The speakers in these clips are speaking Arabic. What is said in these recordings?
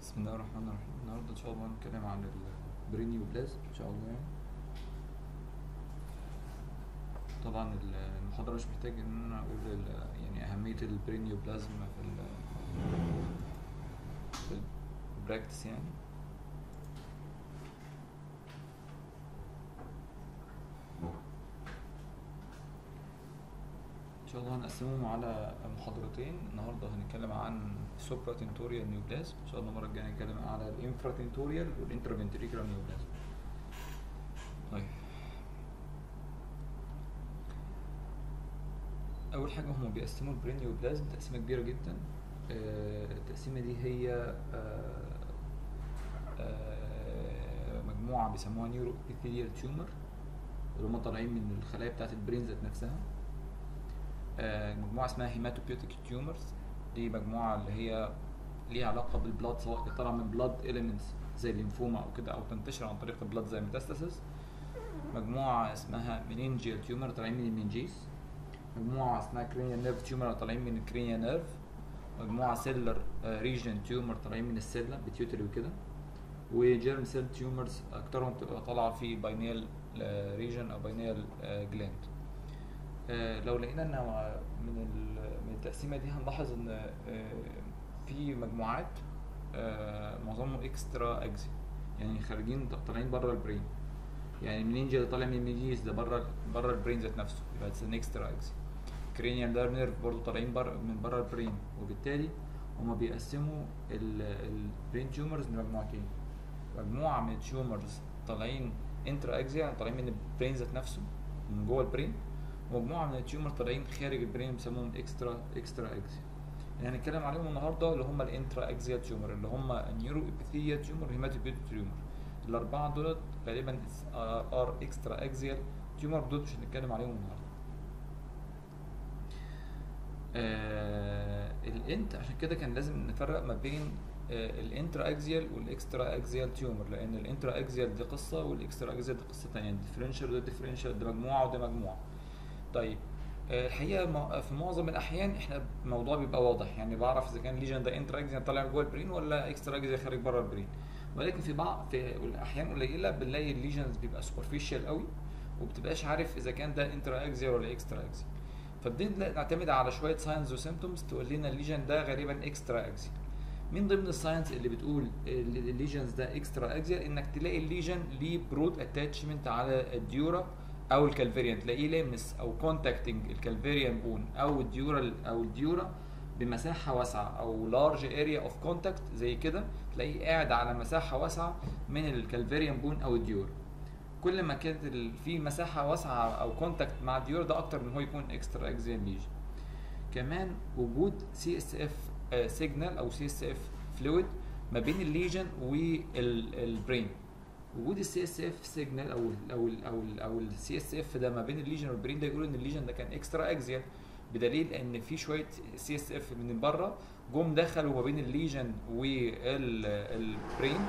بسم الله الرحمن الرحيم. النهارده ان شاء الله هنتكلم عن البرينيوبلازم ان شاء الله يعني. طبعا المحاضرة مش محتاج ان انا اقول يعني اهمية البرينيوبلازم في البراكتس يعني. ان شاء الله هنقسمهم على محاضرتين. النهارده هنتكلم عن سوبرا تنتوريال نيوبلازم، ان شاء الله المرة الجاية هنتكلم على الانفرا تنتوريال والانترافنتريكولار نيوبلازم. طيب، اول حاجه هم بيقسموا البرينيوبلازم تقسيمه كبيره جدا. التقسيمه دي هي مجموعه بيسموها نيورو ابيثيليال تيومر، اللي هم طالعين من الخلايا بتاعه البرين ذات نفسها. مجموعه اسمها هيماتوبيوتيك تيومرز، دي مجموعه اللي هي ليها علاقه بالبلاد، سواء طالعه من بلاد اليمنتس زي الليمفوما او كده، او تنتشر عن طريق البلاد زي الميتاستاسيس. مجموعه اسمها منينجيال تيومر طالعين من المنجيس. مجموعة اسمها كرينيال نيرف تيومر طالعين من الكرينيال نيرف. مجموعة سيلر ريجن تيومر طالعين من السيلا بيتيوتري وكده. وجيرم سيل تيومرز اكترهم بتبقى طالعة في باينيال ريجن او باينيال جلاند. لو لقينا ان من التقسيمة دي هنلاحظ ان في مجموعات معظمهم اكسترا اكزي، يعني خارجين طالعين بره البرين. يعني المنينجيا اللي طالع من الميديس ده بره البرين ذات نفسه، يبقى اتس ان اكسترا اكزي. كرينيال نيرف برضه طالعين من بره البرين، وبالتالي هما بيقسموا البرين تيومرز لمجموعتين. مجموعه من التيومرز طالعين انترا اكزيا، طالعين من البرين ذات نفسه من جوه البرين. ومجموعه من التيومر طالعين خارج البرين بيسموهم اكسترا اكزيا. يعني هنتكلم عليهم النهارده اللي هم الانترا اكزيا تيومر، اللي هم النيورو ابيثيليا تيومر وهيماتوبيوتيك تيومر. الاربعه دولت غالبا ار اكسترا اكزيال تيومر، دول مش هنتكلم عليهم النهارده. الانت عشان كده كان لازم نفرق ما بين الانترا اكزيال والاكسترا اكزيال تيومر، لان الانترا اكزيال دي قصه والاكسترا اكزيال دي قصه ثانيه. الديفرنشال وده ديفرنشال، ده مجموعه وده مجموعه. طيب، الحقيقه في معظم الاحيان احنا الموضوع بيبقى واضح، يعني بعرف اذا كان ليجن ده انترا اكزيال طالع جوه البرين ولا اكسترا اكزيال خارج بره البرين. ولكن في الاحيان قليله بنلاقي الليجنز بيبقى سوبرفيشال قوي، وبتبقاش عارف اذا كان ده انترا اكزيال ولا اكسترا اكزيال. فبنبدا نعتمد على شويه ساينز وسيمتومز تقول لنا الليجن ده غالبا اكسترا اكزيال. من ضمن الساينز اللي بتقول الليجنز ده اكسترا اكزيال انك تلاقي الليجن ليه برود اتاتشمنت على الديورا او الكالفيريان، تلاقيه لامس او كونتاكتنج الكالفيريان بون او الديورا بمساحه واسعه، او لارج اريا اوف كونتاكت زي كده، تلاقيه قاعد على مساحه واسعه من الكالفيريان بون او الديورا. كل ما كانت في مساحه واسعه او كونتاكت مع الديور ده اكتر من هو يكون اكسترا اكزيال ليجن. كمان وجود سي اس اف سيجنال او سي اس اف فلويد ما بين الليجن والبرين. وجود السي اس اف سيجنال او السي اس اف ده ما بين الليجن والبرين، ده يقول ان الليجن ده كان اكسترا اكزيال، بدليل ان في شويه سي اس اف من بره جم دخلوا ما بين الليجن والبرين،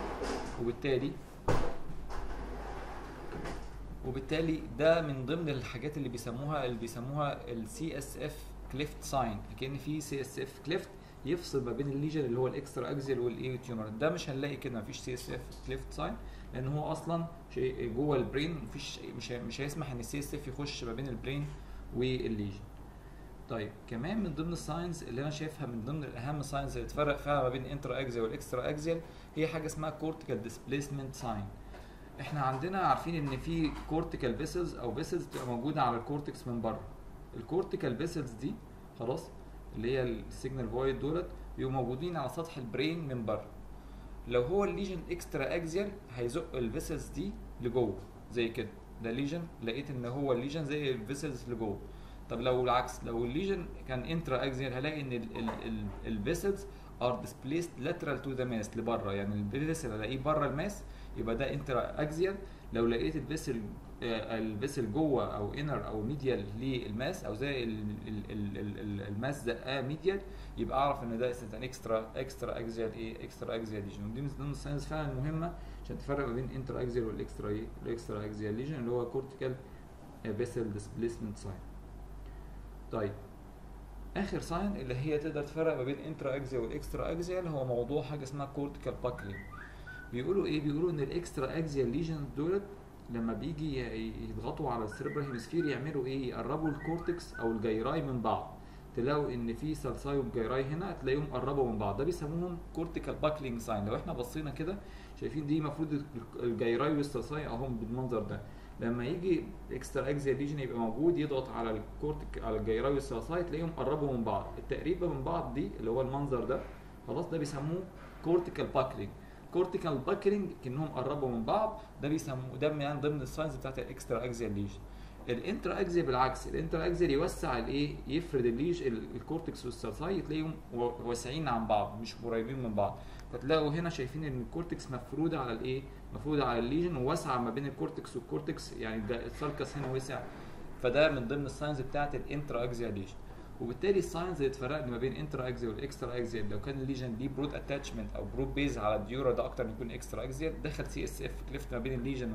وبالتالي ده من ضمن الحاجات اللي بيسموها السي اس اف كليفت ساين، كأن في سي اس اف كليفت يفصل ما بين الليجن اللي هو الاكسترا اكزيال والاي تيومر. ده مش هنلاقي كده، مفيش سي اس اف كليفت ساين، لان هو اصلا شيء جوه البرين، مفيش مش هيسمح ان السي اس اف يخش ما بين البرين والليجن. طيب، كمان من ضمن الساينز اللي انا شايفها من ضمن الاهم ساينز اللي تفرق فيها ما بين الانترا اكزيال والاكسترا اكزيال، هي حاجه اسمها كورتيكال ديسبيسمنت ساين. احنا عندنا عارفين ان في كورتيكال فيسلز او فيسلز بتبقى موجوده على الكورتكس من بره. الكورتيكال فيسلز دي خلاص، اللي هي السيجنال فويد دولت، بيبقوا موجودين على سطح البرين من بره. لو هو الليجن اكسترا اكزيال هيزق الفيسلز دي لجوه زي كده، ده ليجن لقيت ان هو الليجن زي الفيسلز لجوه. طب لو العكس، لو الليجن كان انترا اكزيال هلاقي ان الفيسلز ار ديسبليسد لاترال تو ذا ماس لبره، يعني الفيسل الاقيه بره الماس يبقى ده انترا اكزيال. لو لقيت الفيسل جوه او انر او ميديال للماس، او زي الماس زقاه ميديال، يبقى اعرف ان ده اكسترا اكزيال اكسترا اكزيال ليجن. ودي من ضمن الساينس فعلا المهمه عشان تفرق ما بين انترا اكزيال والاكسترا اكزيال ليجن، اللي هو كورتيكال فيسل ديسبليسمنت ساين. طيب، اخر ساين اللي هي تقدر تفرق ما بين انترا اكزيال والاكسترا اكزيال هو موضوع حاجه اسمها كورتيكال باكلينج. بيقولوا ايه؟ بيقولوا ان الاكسترا اكزيال ليجنز دولت لما بيجي يضغطوا على السيربرال هيمسفير يعملوا ايه؟ يقربوا الكورتكس او الجيراي من بعض. تلاقوا ان في سلساي والجيراي هنا تلاقيهم قربوا من بعض، ده بيسموهم كورتيكال باكلينج ساين. لو احنا بصينا كده شايفين دي المفروض الجيراي والسلساي اهم بالمنظر ده. لما يجي اكسترا اكزيال ليجن يبقى موجود يضغط على الكورتيك على الجيراي والسلساي تلاقيهم قربوا من بعض. التقريبه من بعض دي اللي هو المنظر ده خلاص ده بيسموه كورتيكال باكلينج. كورتيكال باكلينج كانهم قربوا من بعض، ده بيسموه ده من ضمن الساينز بتاعت الاكسترا اكزيال ليجن. الانترا اكزيال بالعكس، الانترا اكزيال يوسع الايه؟ يفرد الليج الكورتكس والسلساي تلاقيهم واسعين عن بعض مش قريبين من بعض. فتلاقوا هنا شايفين ان الكورتكس مفروده على الايه؟ مفروده على الليجن وواسعه ما بين الكورتكس والكورتكس، يعني السالكس هنا وسع. فده من ضمن الساينز بتاعت الانترا اكزيال ليجن. وبالتالي الساينز اللي تفرق ما بين انترا اكزيال والاكسترا اكزيال لو كان الليجن دي برود اتاتشمنت او برود بيز على الديورا ده اكتر من يكون اكسترا اكزيال. دخل سي اس اف كليفت ما بين الليجن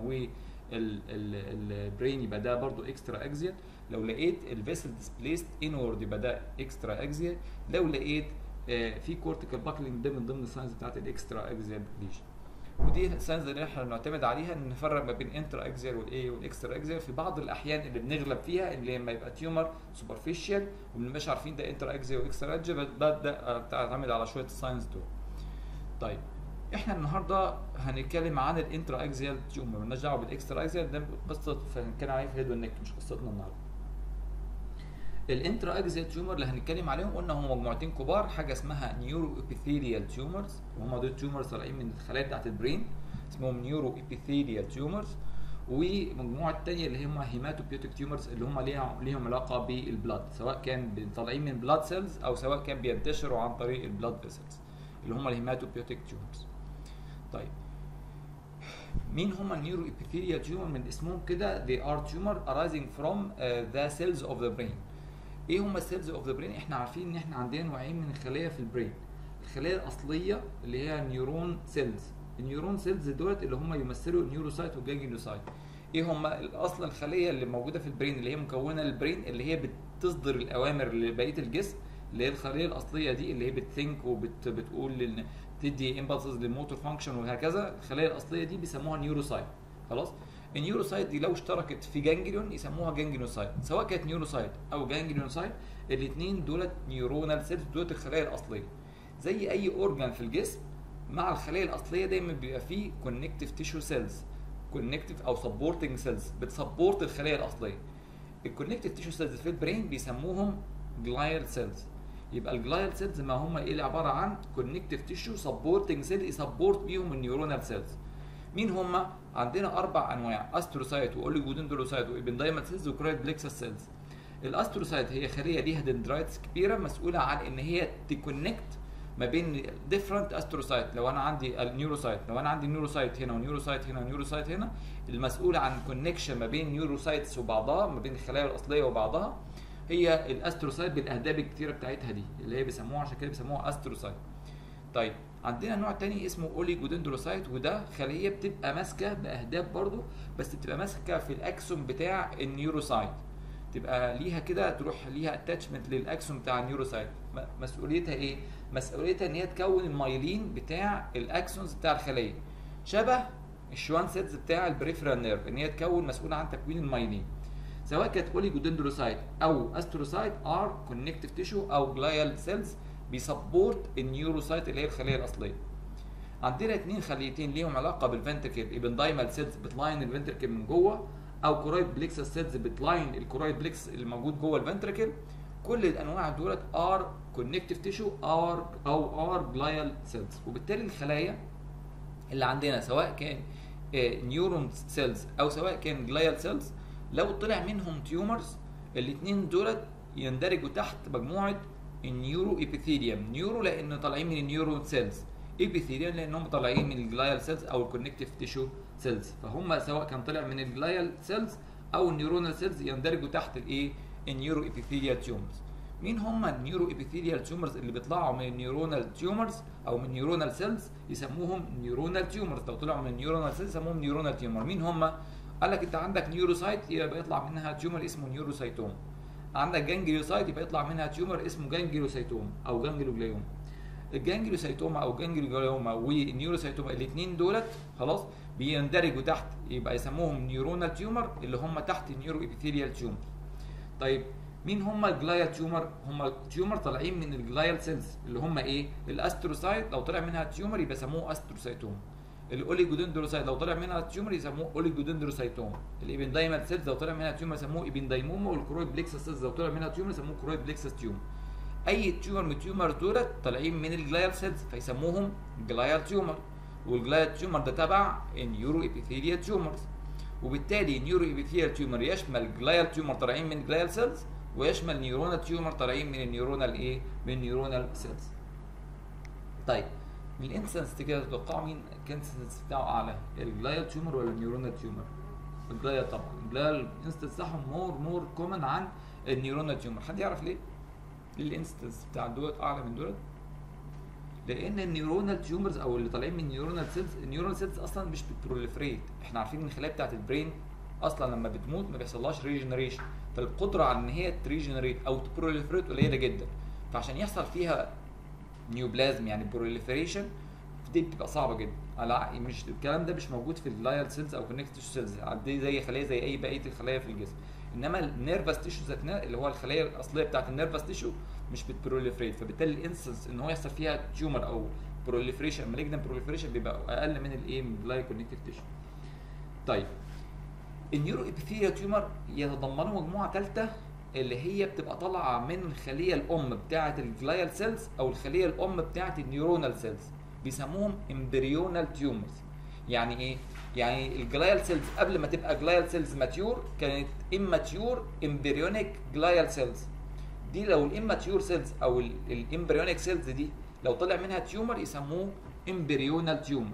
والبرين يبقى ده برضو اكسترا اكزيال. لو لقيت الفيسل ديسبليست انورد يبقى ده اكسترا اكزيال. لو لقيت في كورتيكال باكلينج ده من ضمن الساينز بتاعت الاكسترا اكزيال ليجن. ودي الساينز اللي احنا بنعتمد عليها ان نفرق ما بين انترا اكزيال والايه والاكسترا اكزيال. في بعض الاحيان اللي بنغلب فيها اللي لما يبقى تيومر سوبرفيشال ومش عارفين ده انترا اكزيال واكسترا اكزيال ببدا اعتمد على شويه الساينز دول. طيب احنا النهارده هنتكلم عن الانترا اكزيال تيومر، مالناش دعوه بالاكسترا اكزيال، ده قصه هنتكلم عليها في الهيد والنك مش قصتنا النهارده. الانترا اكزيال تيومر اللي هنتكلم عليهم قلنا هم مجموعتين كبار، حاجه اسمها نيورو ابيثيليال تيومرز وهم دول تيومرز طالعين من الخلايا بتاعت البرين اسمهم نيورو ابيثيليال تيومرز، ومجموعه الثانيه اللي هم هيماتوبيوتيك تيومرز اللي هم ليهم علاقه بالبلاد، سواء كان طالعين من بلاد سيلز او سواء كان بينتشروا عن طريق البلاد فيسلز اللي هم الهيماتوبيوتيك تيومرز. طيب مين هم النيورو ابيثيليال تيومر؟ من اسمهم كده they are tumor arising from the cells of the brain. ايه هم السيلز اوف ذا برين؟ احنا عارفين ان احنا عندنا نوعين من الخلايا في البرين. الخلايا الاصليه اللي هي نيورون سيلز، النيورون سيلز دولت اللي هم يمثلوا النيوروسايت والجانجليوسايت. ايه هم اصلا الخليه اللي موجوده في البرين اللي هي مكونه البرين اللي هي بتصدر الاوامر لبقيه الجسم، اللي هي الخليه الاصليه دي اللي هي بتثينك وبتقول تدي امبلسز للموتور فانكشن وهكذا. الخليه الاصليه دي بيسموها نيوروسايت. خلاص؟ النيوروسايت دي لو اشتركت في جانجليون يسموها جانجليونوسايت، سواء كانت نيوروسايت او جانجليونوسايت الاثنين دولت نيورونال سيلز، دولت الخلايا الاصليه. زي اي اورجان في الجسم مع الخلايا الاصليه دايما بيبقى فيه كونكتيف تيشو سيلز، كونكتيف او سبورتنج سيلز بتسبورت الخلايا الاصليه. الكونكتيف تيشو سيلز في البرين بيسموهم جلايال سيلز. يبقى الجلايال سيلز ما هم ايه؟ عباره عن كونكتيف تيشو سبورتنج سيل يسبورت بيهم النيورونال سيلز. مين هم؟ عندنا 4 انواع: استروسايت واوليجودندروسايت وابندايمال سيلز وكرويد بليكسس سيلز. الاستروسايت هي خليه ليها دندرايتس كبيره مسؤوله عن ان هي تكونكت ما بين ديفرنت استروسايت. لو انا عندي النيوروسايت، لو انا عندي نيوروسايت هنا ونيوروسايت هنا ونيوروسايت هنا، المسؤوله عن كونكشن ما بين نيوروسايتس وبعضها، ما بين الخلايا الاصليه وبعضها، هي الاستروسايت بالاهداب الكتيره بتاعتها دي اللي هي بيسموها، عشان كده بيسموها استروسايت. طيب عندنا نوع تاني اسمه اوليجودندروسايت، وده خليه بتبقى ماسكه باهداب برضو، بس بتبقى ماسكه في الاكسون بتاع النيوروسايت، تبقى ليها كده تروح ليها اتاتشمنت للاكسون بتاع النيوروسايت. مسؤوليتها ايه؟ مسؤوليتها ان هي تكون المايلين بتاع الاكسونز بتاع الخليه، شبه الشوان سيلز بتاع البريفرال نيرف، ان هي تكون مسؤوله عن تكوين المايلين. سواء كانت اوليجودندروسايت او استروسايت ار كونكتيف تيشو او جلايال سيلز بيسبورت النيوروسايت اللي هي الخليه الاصليه. عندنا 2 خليتين ليهم علاقه بالفنتركل، ابندايمال سيلز بتلاين الفنتركل من جوه، او كورويد بليكسس سيلز بتلاين الكورويد بليكس اللي موجود جوه الفنتركل. كل الانواع دولت ار كونكتيف تيشو او ار جلايال سيلز. وبالتالي الخلايا اللي عندنا سواء كان نيورون سيلز او سواء كان جلايال سيلز، لو طلع منهم تيومرز الاثنين دولت يندرجوا تحت مجموعه النيورو ابيثيليوم. نيورو لان طالعين من النيورون سيلز، ابيثيليوم لانهم طالعين من الجلايال سيلز او الكونكتيف تيشو سيلز، فهم سواء كان طلع من الجلايال سيلز او النيورونال سيلز يندرجوا تحت الايه؟ النيورو ابيثيليال تيومرز. مين هم النيورو ابيثيليال تيومرز اللي بيطلعوا من النيورونال تيومرز او من نيورونال سيلز؟ يسموهم نيورونال تيومرز. لو طلعوا من النيورونال سيلز يسموهم نيورونال تيومر. مين هم؟ قال لك انت عندك نيوروسايت يبقى يطلع منها تيومر اسمه نيوروسايتوم، عندك جانجليوسايت يبقى يطلع منها تيومر اسمه جانجليوسايتوم او جانجليوجلايوم. الجانجليوسايتوما او جانجليوجلايوما والنيوروسايتوما الاثنين دولت خلاص بيندرجوا تحت، يبقى يسموهم نيورونال تيومر اللي هم تحت النيورو ابيثيليال تيومر. طيب مين هم الجلايال تيومر؟ هم تيومر طالعين من الجلايال سيلز اللي هم ايه؟ الاستروسايت لو طلع منها تيومر يبقى يسموه استروسايتوم. الاوليجودندروسايت لو طلع منها تيومر يسموه اوليجودندروسايتوم. الايبندايمال سيلز لو طلع منها تيومر يسموه ايبندايموما. والكرويد بليكسس سيلز لو طلع منها تيومر يسموه كرويد بليكسس تيومر. اي تيومر من التيومر دولت طالعين من الجلايال سيلز فيسموهم جلايال تيومر. والجلايال تيومر ده تبع النيورو ابيثيليال تيومرز. وبالتالي النيورو ابيثيليال تيومر يشمل جلايال تيومر طالعين من جلايال سيلز ويشمل نيورونال تيومر طالعين من النيورونال ايه؟ من النيورونال سيلز. طيب من الانسنس كده تتوقعوا مين كان الانسنس بتاعه اعلى؟ الجلايال تيومر ولا النيورونال تيومر؟ الجلايال طبعا. الجلايال الانسنس بتاعهم مور كومن عن النيورونال تيومر. حد يعرف ليه؟ ليه الانسنس بتاع دولت اعلى من دولت؟ لان النيورونال تيومرز او اللي طالعين من النيورونال سيلز، النيورونال سيلز اصلا مش بتبروليفريت. احنا عارفين ان الخلايا بتاعت البرين اصلا لما بتموت ما بيحصلهاش ريجنريشن، فالقدره على ان هي تريجنريت او تبروليفريت قليله جدا. فعشان يحصل فيها نيوبلازم يعني بروليفريشن دي بتبقى صعبه جدا. على مش الكلام ده مش موجود في اللايال سيلز او كونكتيف تيشو سيلز، دي زي خلايا زي اي بقيه الخلايا في الجسم. انما النيرفس تيشو ذات اللي هو الخلايا الاصليه بتاعت النيرفس تيشو مش بتبروليفريت، فبالتالي الانسنس ان هو يحصل فيها تيومر او بروليفريشن مالجنت بروليفريشن بيبقى اقل من الايه؟ من اللايال كونكتيف تيشو. طيب النيورو ابيثيليال تيومر يتضمنوا مجموعه ثالثه اللي هي بتبقى طالعه من الخليه الام بتاعه الجلايال سيلز او الخليه الام بتاعه النيورونال سيلز، بيسموهم امبريونال تيومرز. يعني ايه؟ يعني الجلايال سيلز قبل ما تبقى جلايال سيلز ماتيور كانت اماتيور امبريونيك جلايال سيلز. دي لو الاماتيور سيلز او الامبريونيك سيلز دي لو طلع منها تيومر يسموه امبريونال تيومر.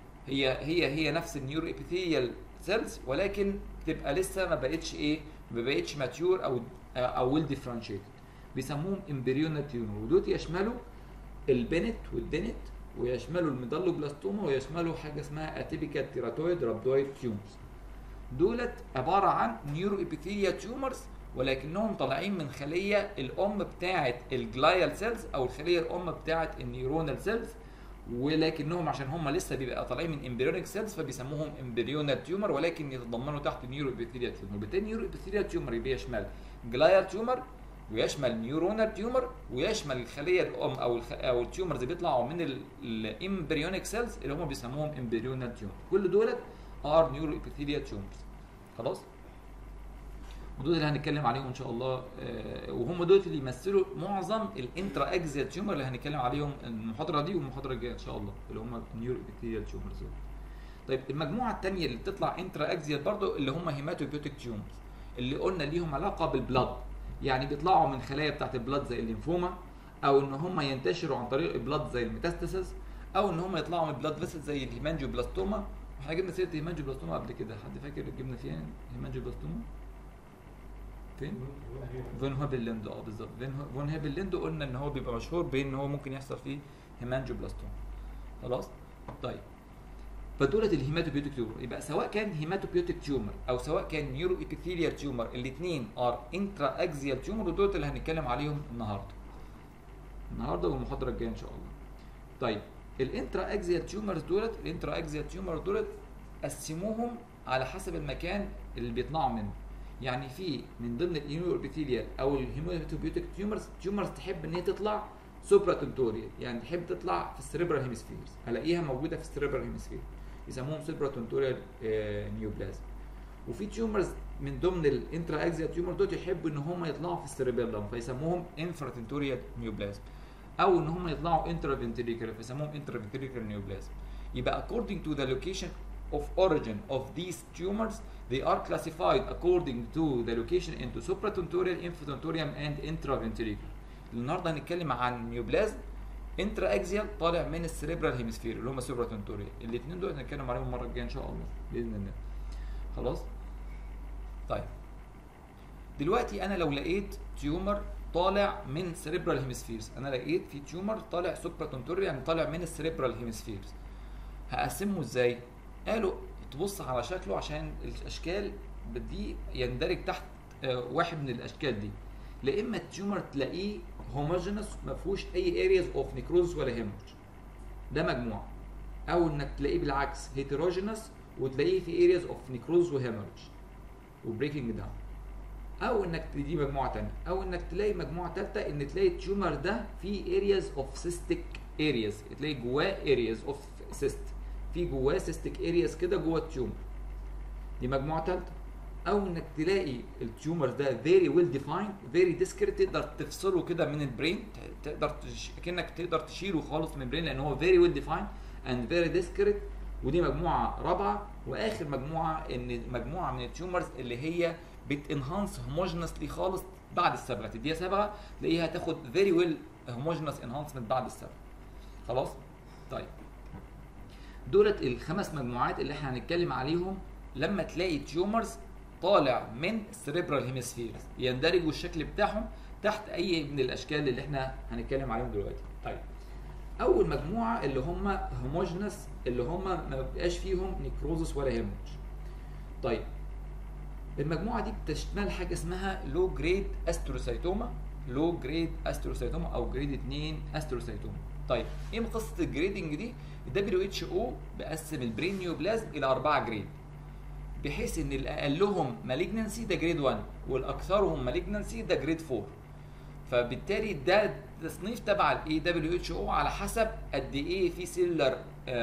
هي نفس النيورو ابيثيليال سيلز ولكن تبقى لسه ما بقتش ماتيور او ويل ديفرنشيتد، بيسموهم امبريونال تيومر. ودول يشملوا البنت والدنت ويشملوا الميدالوبلاستوما ويشملوا حاجه اسمها اتيبيكال تيراتويد رابدويد تيومرز. دولت عباره عن نيورو ابيثيليال تيومرز ولكنهم طالعين من خليه الام بتاعه الجلايال سيلز او الخليه الام بتاعه النيورونال سيلز، ولكنهم عشان هم لسه بيبقى طالعين من امبريونيك سيلز فبيسموهم امبريونال تيومر ولكن يتضمنوا تحت نيورو ابيثيليال تيومر. بالتالي نيورو ابيثيليال تيومر يشمل جلايال تيومر ويشمل نيورونال تيومر ويشمل الخليه الام او التيومرز اللي بيطلعوا من الامبريونيك سيلز اللي هم بيسموهم امبريونال تيومر. كل دولت ار نيورو ابيثيليال تيومرز. خلاص؟ ودول اللي هنتكلم عليهم ان شاء الله، وهم دول اللي يمثلوا معظم الانترا اكزيال تيومر اللي هنتكلم عليهم المحاضره دي والمحاضره الجايه ان شاء الله اللي هم النيورو ابيثيليال تيومرز. طيب المجموعه الثانيه اللي بتطلع انترا اكزيال برضو اللي هم هيماتوبيوتيك تيومرز اللي قلنا ليهم علاقه بالبلاد، يعني بيطلعوا من خلايا بتاعت البلاد زي الليمفوما او ان هم ينتشروا عن طريق البلاد زي الميتاستاسيس او ان هم يطلعوا من البلاد فيسل زي الهيمانجيوبلاستوما. احنا جبنا سيره الهيمانجيوبلاستوما قبل كده، حد فاكر جبنا فيها الهيمانجيوبلاستوما فين؟ فون هابيلندو. بالظبط فون هابيلندو قلنا ان هو بيبقى مشهور بان ان هو ممكن يحصل فيه هيمانجيوبلاستوما. خلاص؟ طيب فدولت الهيماتوبيوتيك تيومر. يبقى سواء كان هيماتوبيوتيك تيومر او سواء كان نيورو ابيثيليال تيومر الاثنين ار انترا اكزيال تيومر ودولت اللي هنتكلم عليهم النهارده والمحاضره الجايه ان شاء الله. طيب الانترا اكزيال تيومرز دولت قسموهم على حسب المكان اللي بيطلعوا منه. يعني في من ضمن النيورو ابيثيليال او الهيماتوبيوتيك تيومرز تحب ان هي تطلع سوبرا تنتوريال، يعني تحب تطلع في السريبرال هيمسفيرز، الاقيها موجوده في السريبرال هيمسفير يسموهم سوبرا تنتوريال نيوبلازم. وفي تيومرز من ضمن الانترا اكزيال تيومر دول يحبوا ان هم يطلعوا في السريبيلم فيسموهم انفرا تنتوريال نيوبلازم، او ان هم يطلعوا انترا فنتريكولار فيسموهم انترا فنتريكولار نيوبلازم. يبقى according to the location of origin of these tumors they are classified according to the location into supratentorial, infotentorial and intraventricular. النهارده هنتكلم عن نيوبلازم انترا اكزيال طالع من السريبرال هيمسفير اللي هم سوبراتنتوريال. الاثنين دول هنتكلم عليهم المره الجايه ان شاء الله باذن الله. خلاص؟ طيب دلوقتي انا لو لقيت تيومر طالع من سريبرال هيمسفيرز، انا لقيت في تيومر طالع سوبراتنتوريال يعني طالع من السريبرال هيمسفيرز، هقسمه ازاي؟ قالوا تبص على شكله عشان الاشكال دي يندرج تحت واحد من الاشكال دي. لا اما التيومر تلاقيه هوموجينس ما فيهوش اي ارياز اوف نيكروز ولا هيمورج، ده مجموعه. او انك تلاقيه بالعكس هيتروجينس وتلاقيه في ارياز اوف نيكروز وهيمورج وبريكنج داون. او انك دي مجموعه ثانيه، او انك تلاقي مجموعه ثالثه ان تلاقي التيومر ده في ارياز اوف سيستيك ارياز، تلاقي جواه ارياز اوف سيست، في جواه سيستيك ارياز كده جوه التيومر، دي مجموعه ثالثه. او انك تلاقي التيومر ده فيري ويل ديفايند فيري ديسكريت، تقدر تفصله كده من البرين، تقدر كأنك تقدر تشيله خالص من البرين لان هو فيري ويل ديفايند اند فيري ديسكريت، ودي مجموعه رابعه. واخر مجموعه ان مجموعه من التيومرز اللي هي بتنهانس هوموجينسلي خالص بعد الصبغه، تديها صبغه تلاقيها تاخد فيري ويل هوموجينس انهانسمنت بعد الصبغه. خلاص؟ طيب دولت الخمس مجموعات اللي احنا هنتكلم عليهم لما تلاقي تيومرز طالع من السريبرال هيمسفيرز، يندرجوا الشكل بتاعهم تحت اي من الاشكال اللي احنا هنتكلم عليهم دلوقتي. طيب اول مجموعه اللي هم هوموجينس، اللي هم ما بيبقاش فيهم نيكروزس ولا هيمورج. طيب المجموعه دي بتشمل حاجه اسمها لو جريد استروسايتوما، لو جريد استروسايتوما او جريد 2 استروسايتوما. طيب ايه قصه الجريدنج دي؟ WHO بقسم البرين نيوبلازم الى 4 جريد، بحيث ان الاقلهم مالجنسي ده جريد 1 والاكثرهم مالجنسي ده جريد 4. فبالتالي ده تصنيف تبع الاي WHO على حسب قد ايه في سيلر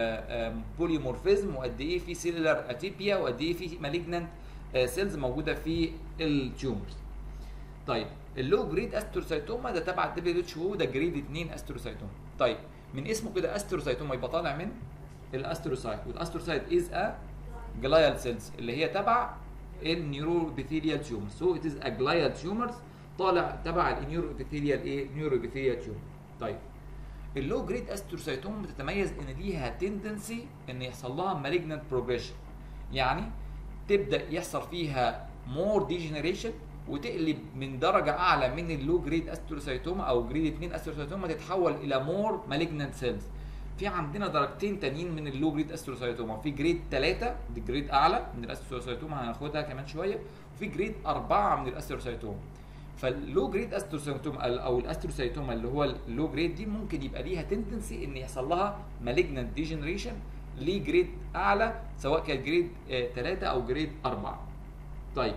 بوليمورفيزم، وقد ايه في سيلر اتيبيا، وقد ايه في مالجنانت سيلز موجوده في التيومرز. طيب اللو جريد استروسايتوما ده تبع WHO ده جريد 2 استروسايتوما. طيب من اسمه كده استروسايتوما يبقى طالع من الاستروسايت، والاستروسايت از ا جلايال سيلز اللي هي تبع النيوروبيثيليال تيومر. سو ات از ا جلايال تيومرز طالع تبع النيوروبيثيليال ايه؟ نيوروبيثيليال تيومر. طيب اللو جريد استروسايتوما بتتميز ان ليها تندنسي ان يحصل لها مالجنانت بروجريشن، يعني تبدا يحصل فيها مور ديجنريشن وتقلب من درجه اعلى من اللو جريد استروسايتوما او جريد 2 استروسايتوما تتحول الى مور مالجنانت سيلز. في عندنا درجتين تانيين من اللو جريد استروسايتوما، في جريد 3 دي جريد اعلى من الاستروسايتوما هناخدها كمان شويه، وفي جريد 4 من الاستروسايتوما. فاللو جريد استروسايتوما او الاستروسايتوما اللي هو اللو جريد دي ممكن يبقى ليها تندنسي ان يحصل لها مالجنانت ديجنريشن لجريد اعلى، سواء كان جريد 3 او جريد 4. طيب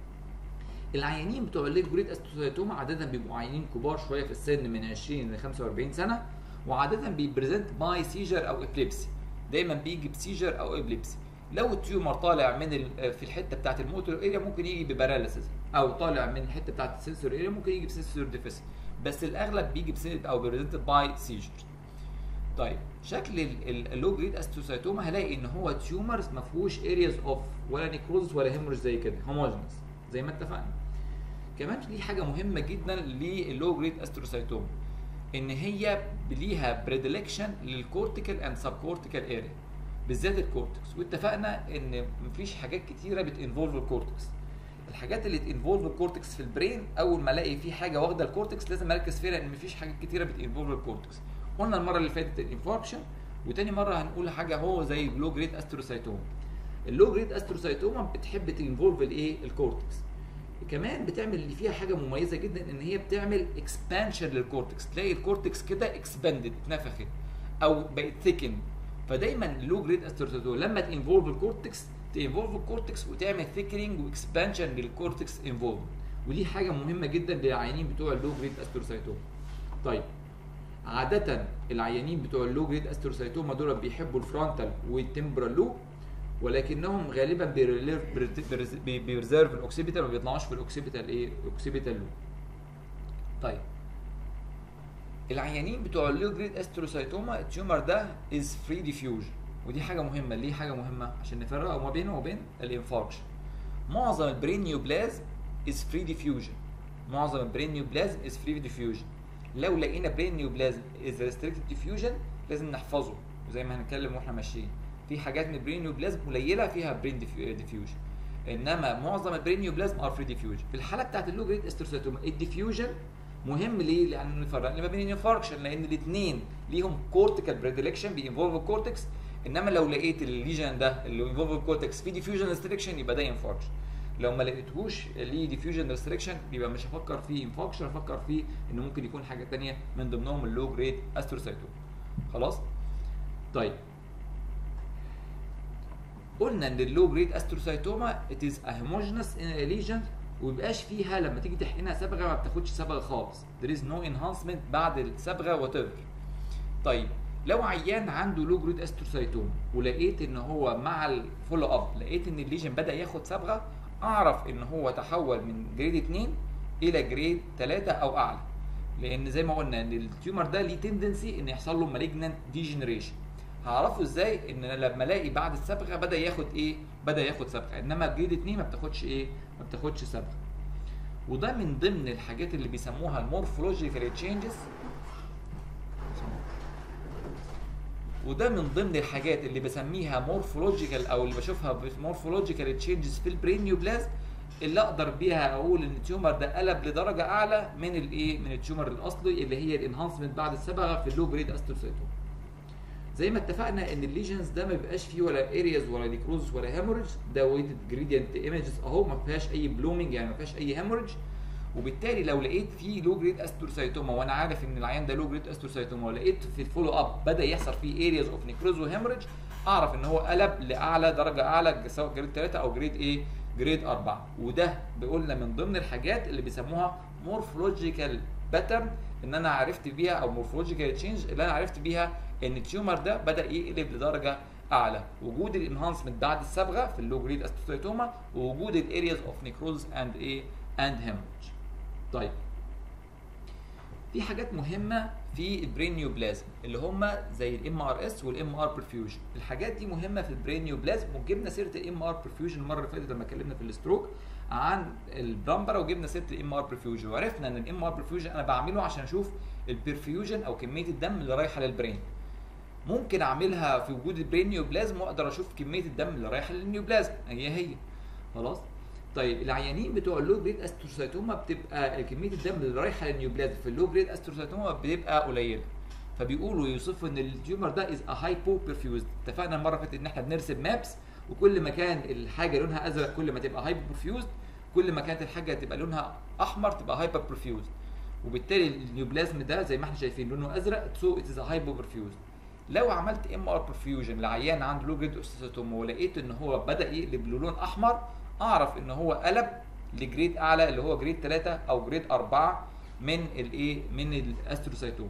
العيانين بتوع اللو جريد استروسايتوما عاده بيبقوا عيانين كبار شويه في السن من 20 ل 45 سنه، وعاده بيبريزنت باي سيجر او ابليبسي، دايما بيجي بسيجر او ابليبسي. لو التيومر طالع من في الحته بتاعت الموتور اريا ممكن يجي بباراليسيس، او طالع من الحته بتاعت السنسور اريا ممكن يجي بسنسور ديفيسيت، بس الاغلب بيجي بسيجر او بريزنتد باي سيجر. طيب شكل اللو جريد استروسايتوما هلاقي ان هو تيومرز ما فيهوش ارياز اوف ولا نيكروزس ولا هيمورج زي كده، هوموجينس زي ما اتفقنا. كمان دي حاجه مهمه جدا للو جريد استروسايتوما، ان هي ليها بريدلكشن للكورتيكال اند سب كورتيكال اريا، بالذات الكورتكس. واتفقنا ان مفيش حاجات كتيره بتنفولف الكورتكس. الحاجات اللي تنفولف الكورتكس في البرين اول ما الاقي في حاجه واخده الكورتكس لازم اركز فيها، لان مفيش حاجات كتيره بتنفولف الكورتكس. قلنا المره اللي فاتت الانفاركشن، وتاني مره هنقول حاجه هو زي اللو جريد استروسايتوما. اللو جريد استروسايتوما بتحب تنفولف الايه؟ الكورتكس. كمان بتعمل اللي فيها حاجه مميزه جدا ان هي بتعمل اكسبانشن للكورتكس، تلاقي الكورتكس كده اكسباندد اتنفخت او بقت ثيكن. فدايما اللو جريد استروسايتوما لما تنفولف الكورتكس وتعمل ثيكنينج واكسبانشن للكورتكس انفولف، ودي حاجه مهمه جدا للعيانين بتوع اللو جريد استروسايتوما. طيب عاده العيانين بتوع اللو جريد استروسايتوما دول بيحبوا الفرونتال والتمبرال لوب، ولكنهم غالبا بيرزيرف الاوكسيبيتال، ما بيطلعوش في الاوكسيبيتال ايه؟ الاوكسيبيتال لوب. طيب العيانين بتوع اللو جريد استروسايتوما التيومر ده از فري ديفيوجن، ودي حاجه مهمه. ليه حاجه مهمه؟ عشان نفرق ما بينه وبين الانفاركشن. معظم البرين نيوبلازم از فري ديفيوجن، معظم البرين نيوبلازم از فري ديفيوجن. لو لقينا برين نيوبلازم از ريستريكتد ديفيوجن لازم نحفظه، وزي ما هنتكلم واحنا ماشيين في حاجات من البرين نيوبلازم قليله فيها برين ديفيوجن، انما معظم البرين نيوبلازم ار فري ديفيوجن. في الحاله بتاعت اللو جريد استروسايتوما الديفيوجن مهم. ليه؟ لان نفرق ما بين الانفاركشن، لان الاثنين ليهم كورتيكال بريدلكشن بينفولف الكورتكس، انما لو لقيت الليجن ده اللي انفولف الكورتكس في ديفيوجن ريستريكشن يبقى ده انفاركشن. لو ما لقيتهوش ليه ديفيوجن ريستريكشن يبقى مش هفكر فيه انفكشن، هفكر فيه انه ممكن يكون حاجه ثانيه من ضمنهم اللو جريد استروسايتوما. خلاص. طيب قلنا ان اللو جريد استروسايتوما it is a homogeneous lesion ومبقاش فيها لما تيجي تحقنها صبغه ما بتاخدش صبغه خالص. there is no enhancement بعد الصبغه وات ايفر. طيب لو عيان عنده لو جريد استروسايتوما ولقيت ان هو مع الفولو اب لقيت ان الليجن بدا ياخد صبغه، اعرف ان هو تحول من جريد 2 الى جريد 3 او اعلى، لان زي ما قلنا ان التيومر ده ليه تندنسي ان يحصل له مالجنانت ديجنريشن. هعرفه ازاي؟ ان انا لما الاقي بعد الصبغه بدا ياخد ايه؟ بدا ياخد صبغه، انما جريد 2 ما بتاخدش ايه؟ ما بتاخدش صبغه. وده من ضمن الحاجات اللي بيسموها المورفولوجيكال تشينجز، وده من ضمن الحاجات اللي بسميها مورفولوجيكال او اللي بشوفها مورفولوجيكال تشينجز في البرين نيوبلازم، اللي اقدر بيها اقول ان التيومر ده قلب لدرجه اعلى من الايه؟ من التيومر الاصلي اللي هي الانهانسمنت بعد الصبغه في اللو جريد استروسايتوما. زي ما اتفقنا ان الليجنز ده ما بيبقاش فيه ولا ارياز ولا نيكروز ولا هيموريدج، ده ويتد جريدينت ايمجز اهو، ما فيهاش اي بلومينج يعني ما فيهاش اي هيموريدج. وبالتالي لو لقيت فيه لو جريد استروسايتوما وانا عارف ان العيان ده لو جريد استروسايتوما ولقيت في الفولو اب بدا يحصل فيه ارياز اوف نيكروز وهيموريدج، اعرف ان هو قلب لاعلى درجه اعلى سواء جريد 3 او جريد ايه؟ جريد 4. وده بيقولنا من ضمن الحاجات اللي بيسموها مورفولوجيكال باترن، ان انا عرفت بيها او مورفولوجيكال تشينج اللي انا عرفت بيها ان التيومر ده بدا يقلب لدرجه اعلى. وجود الانهانسمنت بعد الصبغه في اللو جريد استروسايتوما، ووجود الارياز اوف نيكروز اند ايه؟ اند هيموريدج. طيب في حاجات مهمه في البرين نيوبلازم اللي هم زي الام ار اس والام ار برفيوجن. الحاجات دي مهمه في البرين نيوبلازم، وجبنا سيره الام ار برفيوجن المره اللي فاتت لما اتكلمنا في الستروك عن البلمبر، وجبنا سيره الام ار برفيوجن وعرفنا ان الام ار برفيوجن انا بعمله عشان اشوف البرفيوجن او كميه الدم اللي رايحه للبرين. ممكن اعملها في وجود البرين نيوبلازم واقدر اشوف كميه الدم اللي رايحه للنيوبلازم هي خلاص. طيب العيانين بتوع اللو جريد استروسايتوما بتبقى كميه الدم اللي رايحه للنيوبلازم في اللو جريد استروسايتوما بتبقى قليله، فبيقولوا يوصفوا ان التيومر ده از ا هايبو برفيوزد. اتفقنا المره اللي فاتت ان احنا بنرسم مابس، وكل ما كان الحاجه لونها ازرق كل ما تبقى هايبو برفيوزد، كل ما كانت الحاجه تبقى لونها احمر تبقى هايبر برفيوزد. وبالتالي النيوبلازم ده زي ما احنا شايفين لونه ازرق، سو ات از هايبو برفيوزد. لو عملت ام ار برفيوجن لعيان عنده لو جريد استروسايتوما ولقيت ان هو بدا يقلب للون احمر، اعرف ان هو قلب لجريد اعلى اللي هو جريد 3 او جريد 4 من الايه؟ من الاستروسايتوما.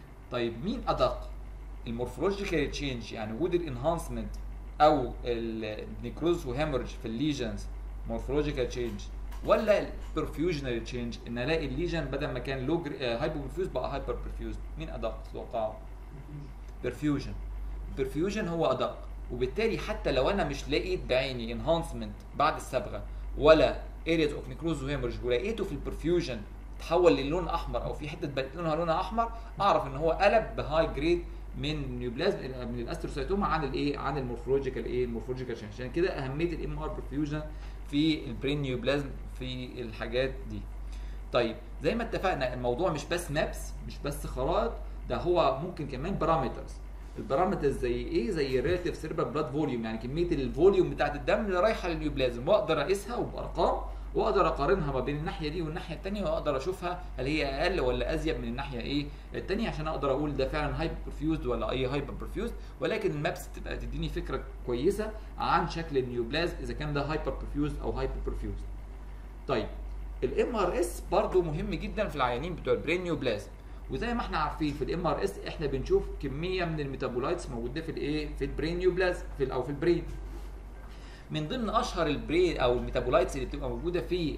طيب مين ادق؟ المورفولوجيكال تشينج يعني وجود الانهانسمنت او النيكروز وهيموريدج في الليجنز مورفولوجيكال تشينج، ولا البرفيوجنال تشينج ان الاقي الليجن بدل ما كان لو هايبو برفيوز بقى هايبر برفيوز؟ مين ادق تتوقعوا؟ برفيوجن. البرفيوجن هو ادق، وبالتالي حتى لو انا مش لقيت بعيني انهانسمنت بعد الصبغه ولا ارياز اوف نيكروز وهيموريدج ولقيته في البرفيوجن تحول للون احمر او في حته بقت لونها لونها احمر، اعرف ان هو قلب بهاي جريد من نيوبلازم من الاستروسايتوما عن الايه؟ عن المورفولوجيكال ايه؟ المورفولوجيكال تشينج. عشان كده اهميه الام ار برفيوجن في البرين نيوبلازم في الحاجات دي. طيب زي ما اتفقنا الموضوع مش بس مابس، مش بس خرائط، ده هو ممكن كمان بارامترز. البارامترز زي ايه؟ زي الريلاتيف سيربرال بلاد فوليوم، يعني كميه الفوليوم بتاعت الدم اللي رايحه للنيوبلازم، واقدر اقيسها وبارقام، واقدر اقارنها ما بين الناحيه دي والناحيه الثانيه، واقدر اشوفها هل هي اقل ولا ازيد من الناحيه ايه؟ الثانيه، عشان اقدر اقول ده فعلا هايبر برفيوزد ولا اي هايبر برفيوزد. ولكن المابس تبقى تديني فكره كويسه عن شكل النيوبلازم اذا كان ده هايبر برفيوزد او هايبر برفيوزد. طيب الام ار اس برضه مهم جدا في العيانين بتوع البرين نيوبلازم، وزي ما احنا عارفين في الام ار اس احنا بنشوف كميه من الميتابولايتس موجوده في الايه؟ في البرين نيوبلازم او في البرين. من ضمن اشهر البرين او الميتابولايتس اللي بتبقى موجوده في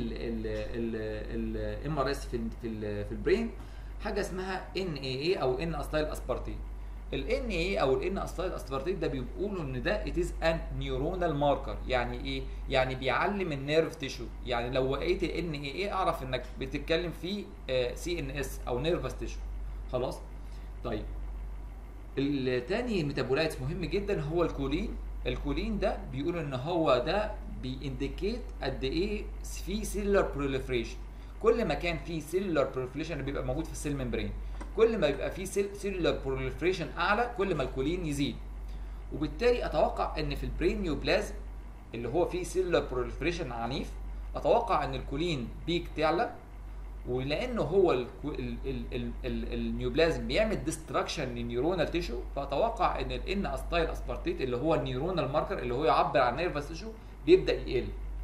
الام ار اس في البرين حاجه اسمها ان اي او ان اسيتايل اسبارتيت. الان اي او الان اسيتايل اسبارتيت ده بيقولوا ان ده it is a neuronal marker. يعني ايه؟ يعني بيعلم النيرف تيشو. يعني لو لقيت ان اي اعرف انك بتتكلم في سي ان اس او نيرفس تيشو. خلاص؟ طيب الثاني ميتابولايت مهم جدا هو الكولين. الكولين ده بيقولوا ان هو ده بيindicate قد ايه في سيلولار بروليفريشن. كل ما كان في سيلولار بروليفريشن بيبقى موجود في السيل ممبرين، كل ما يبقى في سيلولار بروليفريشن اعلى كل ما الكولين يزيد. وبالتالي اتوقع ان في البرين نيوبلازم اللي هو فيه سيلولار بروليفريشن عنيف، اتوقع ان الكولين بيك تعلى، ولانه هو النيوبلازم بيعمل ديستراكشن للنيورونال تيشو، فاتوقع ان الان استايل اسبارتيت اللي هو النيورونال ماركر اللي هو يعبر عن نيرفس تيشو بيبدا يقل.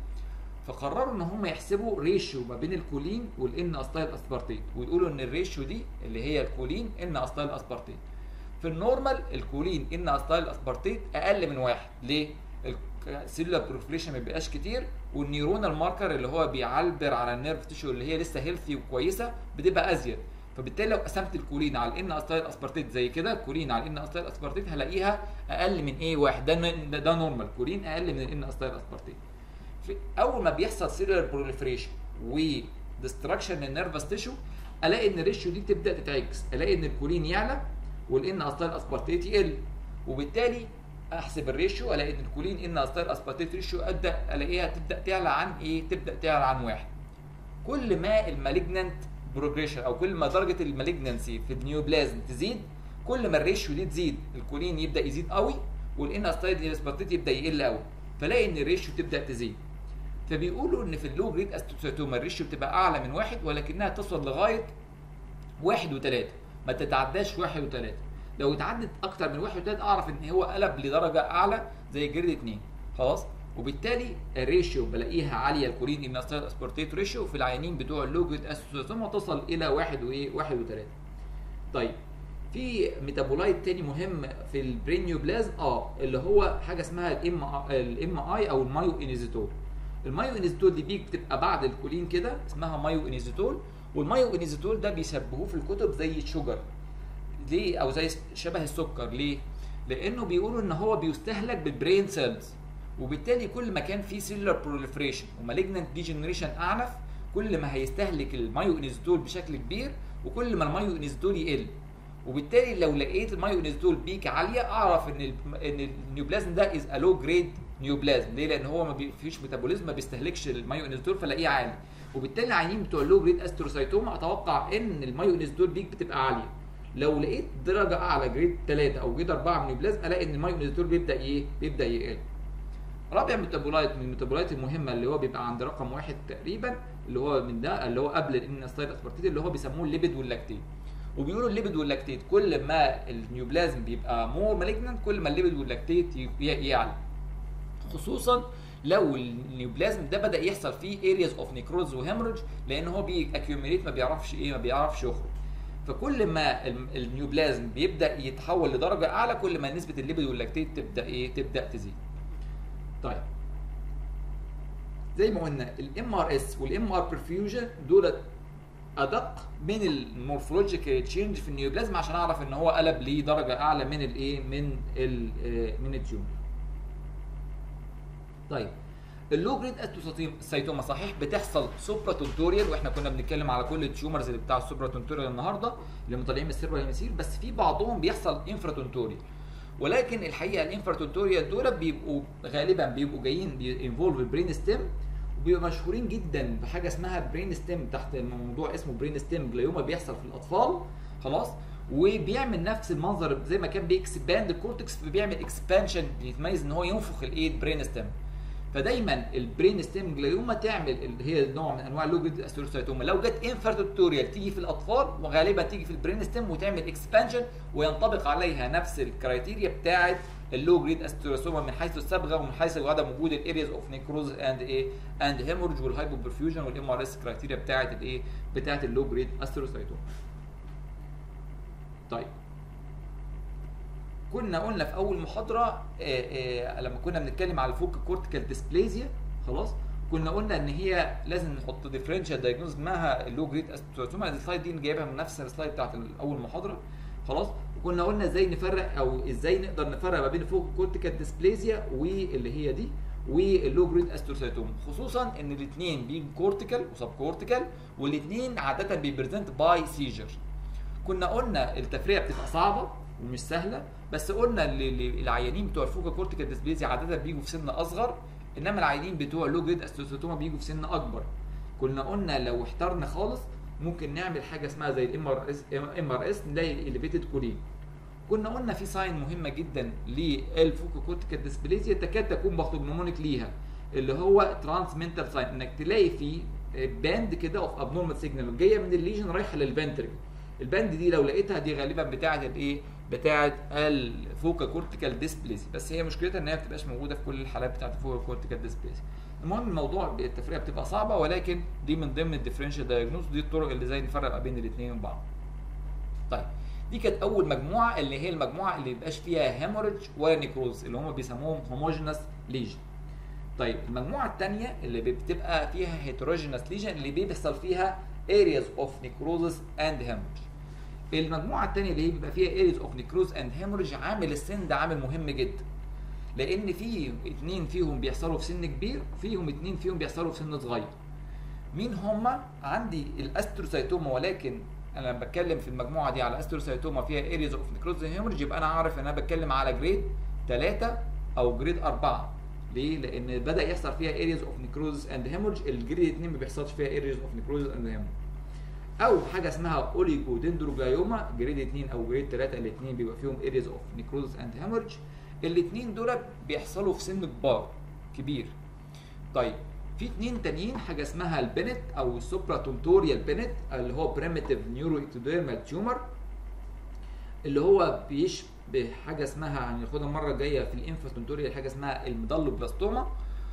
فقرروا ان هم يحسبوا ريشيو ما بين الكولين والان استايل اسبارتيت، ويقولوا ان الريشيو دي اللي هي الكولين ان استايل اسبارتيت. في النورمال الكولين ان استايل اسبارتيت اقل من 1. ليه؟ السيلولار بروليفريشن ما بيبقاش كتير، والنيورونال ماركر اللي هو بيعبر على النيرف تيشو اللي هي لسه هيلثي وكويسه بتبقى ازيد. فبالتالي لو قسمت الكولين على الان استايل اسبارتيت زي كده، الكولين على الان استايل اسبارتيت هلاقيها اقل من ايه 1. ده نورمال، كولين اقل من الان استايل اسبارتيت. اول ما بيحصل سيلولار بروليفريشن وديستراكشن للنيرفس تيشو، الاقي ان الريشيو دي تبدا تتعكس، الاقي ان الكولين يعلى والان استايل اسبارتيت يقل، وبالتالي احسب الريشيو الاقي ان الكولين ان استايل اسبارتيت ريشيو الاقيها تبدا تعلى عن ايه؟ تبدا تعلى عن 1. كل ما المالجنانت بروجريشن او كل ما درجه المالجنانسي في النيوبلازم تزيد، كل ما الريشيو دي تزيد الكولين يبدا يزيد قوي والان استايل اسبارتيت يبدا يقل قوي، فلاقي ان الريشيو تبدا تزيد. فبيقولوا ان في اللو جريد استروسايتوما الريشيو بتبقى اعلى من 1، ولكنها تصل لغايه 1 و3، ما تتعداش 1 و3. لو اتعدت اكتر من 1 و3 اعرف ان هو قلب لدرجه اعلى زي جريد 2 خلاص. وبالتالي الريشيو بلاقيها عاليه، الكولين ان استايل اسبارتيت ريشيو في العيانين بتوع اللو جريد استروسايتوما تصل الى 1 و3. طيب في ميتابولايت تاني مهم في البرين نيوبلازم اللي هو حاجه اسمها الام اي او المايو انيزيتول. المايو انيزيتول دي بتبقى بعد الكولين كده، اسمها مايو انيزيتول. والمايو انيزيتول ده بيشبهوه في الكتب زي الشوجر، ليه؟ او زي شبه السكر. ليه؟ لانه بيقولوا ان هو بيستهلك بالبرين سيلز، وبالتالي كل ما كان في سيلولار بروليفريشن ومالجنانت ديجنريشن اعنف، كل ما هيستهلك المايو انيزيتول بشكل كبير، وكل ما المايو انيزيتول يقل. وبالتالي لو لقيت المايو انيزيتول بيك عاليه اعرف ان النيوبلازم ده از ا لو جريد نيوبلازم. ليه؟ لان هو ما فيش ميتابوليزم، ما بيستهلكش المايو انيزيتول، فلاقيه عالي. وبالتالي العيانين بتوع اللو جريد استروسايتوما اتوقع ان المايو انيزيتول بيك بتبقى عاليه. لو لقيت درجه اعلى جريد 3 او جريد 4 من النيوبلازم الاقي ان المايو انيزيتول بيبدا يقل. رابع ميتابولايت من الميتابولايت المهمه اللي هو بيبقى عند رقم 1 تقريبا، اللي هو من ده اللي هو قبل الان استايل اسبارتيت، اللي هو بيسموه الليبيد واللاكتيت. وبيقولوا الليبيد واللاكتيت كل ما النيوبلازم بيبقى مور مالجنانت كل ما الليبيد واللاكتيت يعلى، خصوصا لو النيوبلازم ده بدا يحصل فيه ارياز اوف نيكروز وهيموريدج، لان هو بيأكيوميليت ما بيعرفش يخرج. فكل ما النيوبلازم بيبدا يتحول لدرجه اعلى كل ما نسبه الليبيد واللاكتيت تبدا تزيد. طيب زي ما قلنا الام ار اس والام ار برفيوجن دول ادق من المورفولوجيكال تشينج في النيوبلازم عشان اعرف ان هو قلب لدرجه اعلى من الايه من التيومر. طيب اللو جريد استروسايتوما صحيح بتحصل سوبرا تونتوريال، واحنا كنا بنتكلم على كل التيومرز اللي بتاع السوبرا تونتوريال النهارده اللي مطلعين من السيربرال هيمسير، بس في بعضهم بيحصل انفرا تونتوريال. ولكن الحقيقه الانفرا تونتوريال دول بيبقوا غالبا جايين انفولف البرين ستيم، وبيبقوا مشهورين جدا بحاجه اسمها برين ستيم، تحت موضوع اسمه برين ستيم جليوما بيحصل في الاطفال خلاص، وبيعمل نفس المنظر زي ما كان بيكسباند الكورتكس، بيعمل اكسبانشن بيتميز ان هو ينفخ البرين ستيم. فدايما البرين ستيم جليوما تعمل اللي هي نوع من انواع اللو جريد استروسايتوما لو جت انفرتوريال تيجي في الاطفال، وغالبا تيجي في البرين ستيم وتعمل اكسبانشن وينطبق عليها نفس الكرايتيريا بتاعه اللو جريد استروسايتوما من حيث الصبغه ومن حيث عدم وجود الارياز اوف نيكروز اند هيمورج والهايبو برفيوجن والام ار اس كرايتيريا بتاعه اللو جريد استروسايتوما. طيب كنا قلنا في اول محاضره لما كنا بنتكلم على الفوق كورتيكال ديسبليزيا خلاص، كنا قلنا ان هي لازم نحط ديفرنشال دايجنوز اسمها اللو جريد استروسايتوما. السلايد دي جايبها من نفس السلايد بتاعت اول محاضره خلاص. وكنا قلنا ازاي نفرق او ازاي نقدر نفرق ما بين الفوق كورتيكال ديسبليزيا واللي هي دي واللو جريد استروسايتوما، خصوصا ان الاثنين بين كورتيكال وسب كورتيكال، والاثنين عاده بيبريزنت باي سيجر. كنا قلنا التفريق بتبقى صعبه ومش سهله، بس قلنا العيانين بتوع الفوكا كورتيكال ديسبليزيا عاده بيجوا في سن اصغر، انما العيانين بتوع اللو جريد استروسايتوما بيجوا في سن اكبر. كنا قلنا لو احترنا خالص ممكن نعمل حاجه اسمها زي الام ار اس نلاقي اليفيتد كولين، كنا قلنا في ساين مهمه جدا للفوكوكورتيكال ديسبليزيا تكاد تكون باثوجنومونيك ليها، اللي هو ترانسمنتال ساين، انك تلاقي في باند كده اوف ابنورمال سيجنال جايه من الليجن رايحه للفنتريكل. الباند دي لو لقيتها دي غالبا بتاعه الايه؟ بتاعه الفوكوكورتيكال ديسبليزيا، بس هي مشكلتها ان هي ما بتبقاش موجوده في كل الحالات بتاعه الفوكوكورتيكال ديسبليزيا. المهم الموضوع التفرقه بتبقى صعبه، ولكن دي من ضمن الديفرنشال دايجنوز، دي الطرق اللي ازاي نفرق ما بين الاثنين من بعض. طيب دي كانت اول مجموعه، اللي هي المجموعه اللي مبيبقاش فيها هيموريدج ولا نيكروز، اللي هم بيسموهم هوموجينس ليجن. طيب المجموعه الثانيه اللي بتبقى فيها هيتروجينس ليجن، اللي بيحصل فيها areas of necrosis and hemorrhage. المجموعه الثانيه اللي هي بيبقى فيها areas of necrosis and hemorrhage، عامل السن ده عامل مهم جدا، لان في اثنين فيهم بيحصلوا في سن كبير، فيهم اثنين فيهم بيحصلوا في سن صغير. مين هما؟ عندي الاستروسايتوما، ولكن انا لما بتكلم في المجموعه دي على استروسايتوما فيها areas of necrosis and hemorrhage، يبقى انا عارف ان انا بتكلم على جريد 3 او جريد 4. ليه؟ لان بدا يحصل فيها areas of necrosis and hemorrhage. الجريد 2 ما بيحصلش فيها areas of necrosis and hemorrhage. او حاجه اسمها اوليجودندروجلايوما جريد 2 او جريد 3، الاثنين بيبقى فيهم areas of necrosis and hemorrhage. الاثنين دول بيحصلوا في سن كبير. طيب في اثنين تانيين، حاجه اسمها البنت او السوبراتونتوريال بنت، اللي هو بريميتيف نيورو اكتوديرمال تيومر، اللي هو بيشبه حاجه اسمها، هناخدها المره الجايه في الانفاتونتوريال، حاجه اسمها الميدالوبلاستوما،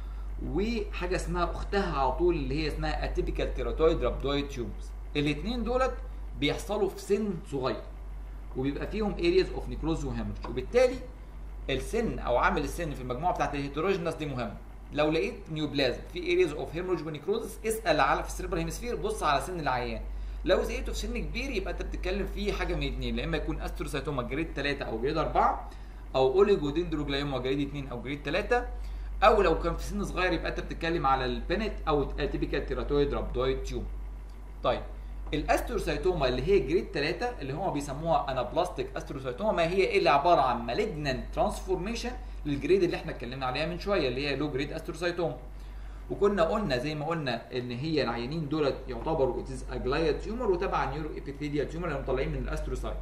وحاجه اسمها اختها على طول اللي هي اسمها اتيبيكال تيراتويد رابدويد تيومرز. الاثنين دولت بيحصلوا في سن صغير، وبيبقى فيهم areas of necrosis وهيموريدج، وبالتالي السن او عامل السن في المجموعه بتاعت الهيتروجينس دي مهم. لو لقيت نيوبلازم في areas of hemorrhage ونيكروزس، اسال على في السيربرال هيمسفير، بص على سن العيان. لو لقيته في سن كبير يبقى انت بتتكلم في حاجه من اثنين، يا اما يكون استروسايتوما جريد 3 او جريد 4، او اوليجودندروجلايوما جريد 2 او جريد 3، او لو كان في سن صغير يبقى انت بتتكلم على البنت او اتيبيكال تيراتويد رابدويد تيوم. طيب الاستروسايتوما اللي هي جريد 3 اللي هم بيسموها انابلاستيك استروسايتوما، ما هي الا عباره عن مالجنانت ترانسفورميشن للجريد اللي احنا اتكلمنا عليها من شويه، اللي هي لو جريد استروسايتوما. وكنا قلنا زي ما قلنا ان هي العيانين دولت يعتبروا اتز اجلايا تيومر وتبع نيورو ابيثيليال تيومر اللي طالعين من الاستروسايت.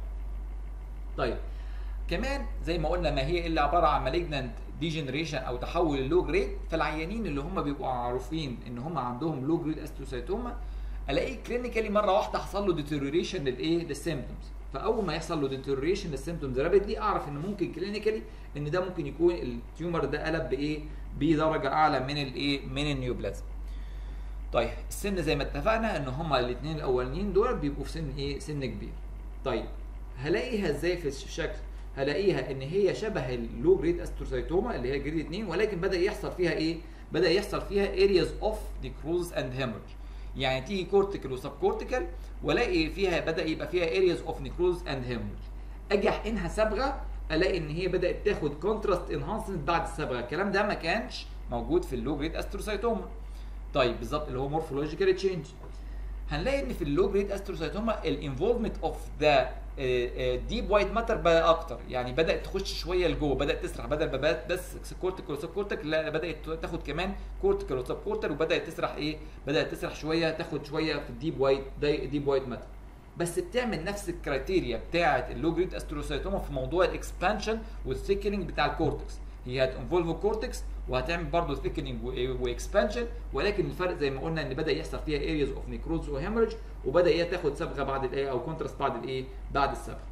طيب كمان زي ما قلنا ما هي الا عباره عن مالجنانت ديجنريشن او تحول اللو جريد، فالعيانين اللي هم بيبقوا عارفين ان هم عندهم لو جريد استروسايتوما، الاقيه كلينيكالي مره واحده حصل له ديتيريوريشن للايه؟ للسيمبتومز. فاول ما يحصل له ديتيريوريشن للسيمبتومز رابيدلي، اعرف ان ممكن كلينيكالي ان ده ممكن يكون التيومر ده قلب بايه؟ بدرجه اعلى من الايه؟ من النيوبلازم. طيب السن زي ما اتفقنا ان هما الاثنين الاولانيين دول بيبقوا في سن ايه؟ سن كبير. طيب هلاقيها ازاي في الشكل؟ هلاقيها ان هي شبه اللو جريد استروسايتوما اللي هي جريد 2، ولكن بدا يحصل فيها ايه؟ بدا يحصل فيها areas of necrosis and hemorrhage. يعني تيجي كورتيكال وسب كورتيكال والاقي فيها بدا يبقى فيها areas of necrosis and hemorrhage. اجي احقنها صبغه الاقي ان هي بدات تاخد كونتراست انهانسمنت بعد الصبغه. الكلام ده ما كانش موجود في اللو جريد استروسايتوما. طيب بالظبط اللي هو مورفولوجيكال تشينج. هنلاقي ان في اللو جريد استروسايتوما الانفولفمنت اوف ذا ديب وايت ماتر بقى اكتر، يعني بدات تخش شويه لجوه، بدات تسرح، بدل ما بس كورتيكال وسب كورتيكال، لا بدات تاخد كمان كورتيكال وسب كورتيكال، وبدات تسرح ايه؟ بدات تسرح شويه، تاخد شويه في الديب وايت ماتر. بس بتعمل نفس الكرايتيريا بتاعه اللو جريد استروسايتوما في موضوع الاكسبانشن والثيكننج بتاع الكورتكس. هي هتنفولف الكورتكس وهتعمل برضه ثيكننج واكسبانشن، ولكن الفرق زي ما قلنا ان بدا يحصل فيها areas of necrosis وهيموريدج، وبدا هي تاخد صبغه بعد الايه؟ او كونتراست بعد الايه؟ بعد الصبغه.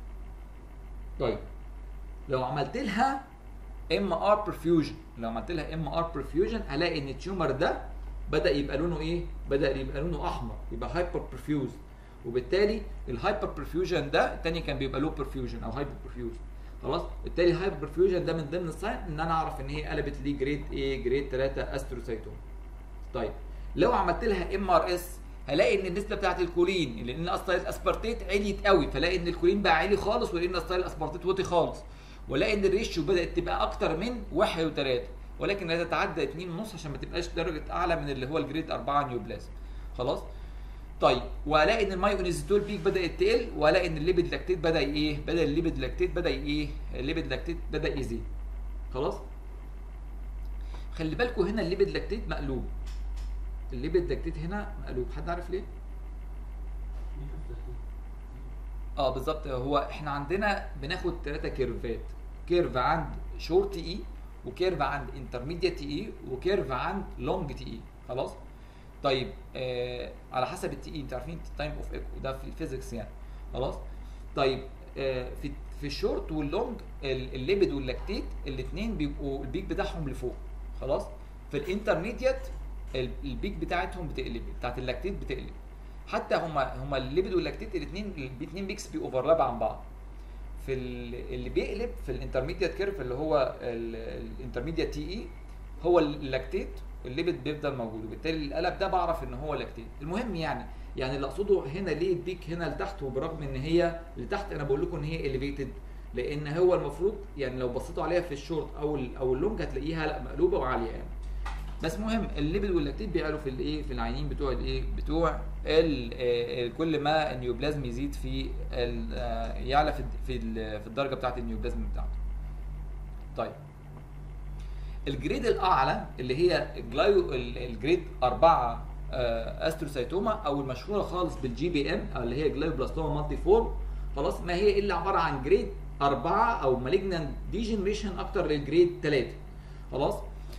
طيب لو عملت لها MR perfusion، لو عملت لها MR perfusion هلاقي ان التيومر ده بدا يبقى لونه ايه؟ بدا يبقى لونه احمر، يبقى هايبر برفيوز، وبالتالي الهايبر برفيوجن ده الثاني كان بيبقى لو برفيوجن او هايبر برفيوجن. خلاص؟ بالتالي الهايبر برفيوجن ده من ضمن الساين ان انا اعرف ان هي قلبت لي جريد ايه؟ جريد 3 استروسايتوما. طيب لو عملت لها MRS هلاقي ان النسبه بتاعت الكولين، لان اصلا الاسبارتيت عليت قوي، فلاقي ان الكولين بقى عالي خالص، ولان اصلا الاسبارتيت وطي خالص، ولاقي ان الريشيو بدات تبقى اكتر من 1 و3، ولكن لا تتعدى 2.5 عشان ما تبقاش درجه اعلى من اللي هو الجريد 4 نيوبلازم. خلاص؟ طيب والاقي ان المايونيزيتول بيك بدات تقل، والاقي ان الليبيد لاكتيت بدا ايه؟ بدا الليبيد لاكتيت بدا ايه؟ الليبيد لاكتيت بدا يزيد. خلاص؟ خلي بالكم هنا الليبيد لاكتيت مقلوب. الليبيد لاكتيت هنا مقلوب، حد عارف ليه؟ اه بالظبط، هو احنا عندنا بناخد 3 كيرفات، كيرف عند شورت تي اي، وكيرف عند انترميديت تي اي، وكيرف عند لونج تي اي. خلاص. طيب على حسب التي اي، انت عارفين التايم اوف ايكو ده في الفيزيكس يعني. خلاص. طيب في الشورت واللونج الليبيد واللاكتيت الاثنين بيبقوا البيك بتاعهم لفوق. خلاص. في الانترميديت البيك بتاعتهم بتقلب، بتاعت اللاكتيت بتقلب. حتى هما الليبيد واللاكتيت الاثنين بيكس بيوفرلاب عن بعض. في اللي بيقلب في الانترميديت كيرف اللي هو الانترميديت تي اي هو اللاكتيت، الليبيد بيفضل موجود، وبالتالي القلب ده بعرف ان هو لاكتيت. المهم يعني اللي اقصده هنا ليه البيك هنا لتحت، وبرغم ان هي لتحت انا بقول لكم ان هي اليفيتد، لان هو المفروض يعني لو بصيتوا عليها في الشورت او اللونج هتلاقيها لا مقلوبه وعاليه يعني. بس مهم الليبيد واللاكتيت بيعلوا في الايه، في العينين بتوع الايه، بتوع كل ما النيوبلازم يزيد في يعلى في الدرجه بتاعه النيوبلازم بتاعته. طيب الجريد الاعلى اللي هي الجريد 4 استروسايتوما، او المشهوره خالص بالجي بي ام، اللي هي جلايوبلاستوما مالتي فورم. خلاص. ما هي الا عباره عن جريد 4 او مالجنان ديجنريشن اكتر للجريد 3. خلاص.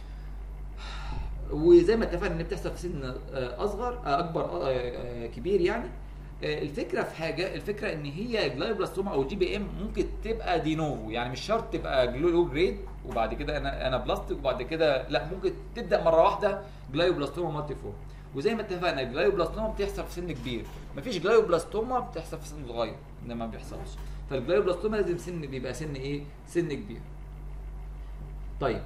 وزي ما اتفقنا ان بتحصل في سن اصغر اكبر كبير يعني. الفكره في حاجه، الفكره ان هي جلايوبلاستوما او جي بي ام ممكن تبقى دي نوفو، يعني مش شرط تبقى لو جريد وبعد كده انا بلاستيك وبعد كده لا، ممكن تبدا مره واحده جلايوبلاستوما مالتي فورم. وزي ما اتفقنا الجلايوبلاستوما بتحصل في سن كبير، مفيش جلايوبلاستوما بتحصل في سن صغير، ده ما بيحصلش. فالجلايوبلاستوما لازم سن بيبقى سن ايه؟ سن كبير. طيب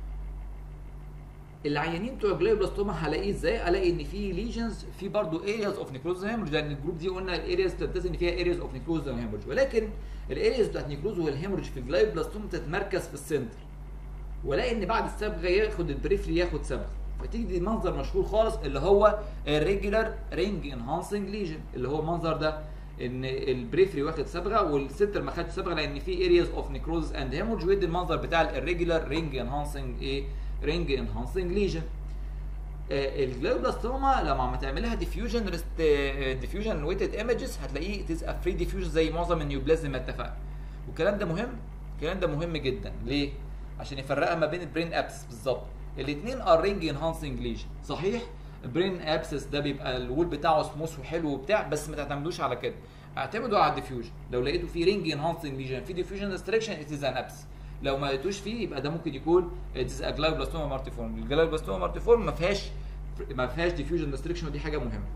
العيانين بتوع الجلايوبلاستوما هلاقيه ازاي؟ الاقي ان في ليجنز، في برضه ارياز اوف نيكروز هيمورج، لان الجروب دي قلنا الارياز بتمتاز ان فيها ارياز اوف نيكروز هيمورج، ولكن الارياز بتاعت نيكروز والهيمورج في الجلايوبلاستوما بتتمركز في السنتر، والاقي ان بعد الصبغه ياخد البريفري ياخد صبغه، فتيجي منظر مشهور خالص اللي هو الريجولار رينج انهانسنج ليجن، اللي هو المنظر ده، ان البريفري واخد صبغه والسنتر ما خدش صبغه، لان في ارياز اوف نيكروز اند هيمورج، ويدي المنظر بتاع الريجولار رينج انهانسنج ايه؟ رينج انهانسنج ليجن. الجلايوبلاستوما لما عم تعملها ديفيوجن ويتد ايمجز هتلاقيه تز فري ديفيوجن زي معظم النيوبلازم ما اتفقنا. والكلام ده مهم، الكلام ده مهم جدا. ليه؟ عشان يفرقها ما بين البرين ابسس بالظبط. الاثنين ار رينج انهانسنج ليجن. صحيح البرين ابسس ده بيبقى الوول بتاعه سموث وحلو وبتاع، بس ما تعتمدوش على كده، اعتمدوا على الديفيوجن. لو لقيتوا في رينج انهانسنج ليجن في ديفيوجن ريستريكشن ات از ان ابسس، لو ما لقيتوش فيه يبقى ده ممكن يكون جلايوبلاستوما مارتيفورم. الجلايوبلاستوما مارتيفورم ما فيهاش ديفيوجن ريستريكشن، ودي حاجه مهمه.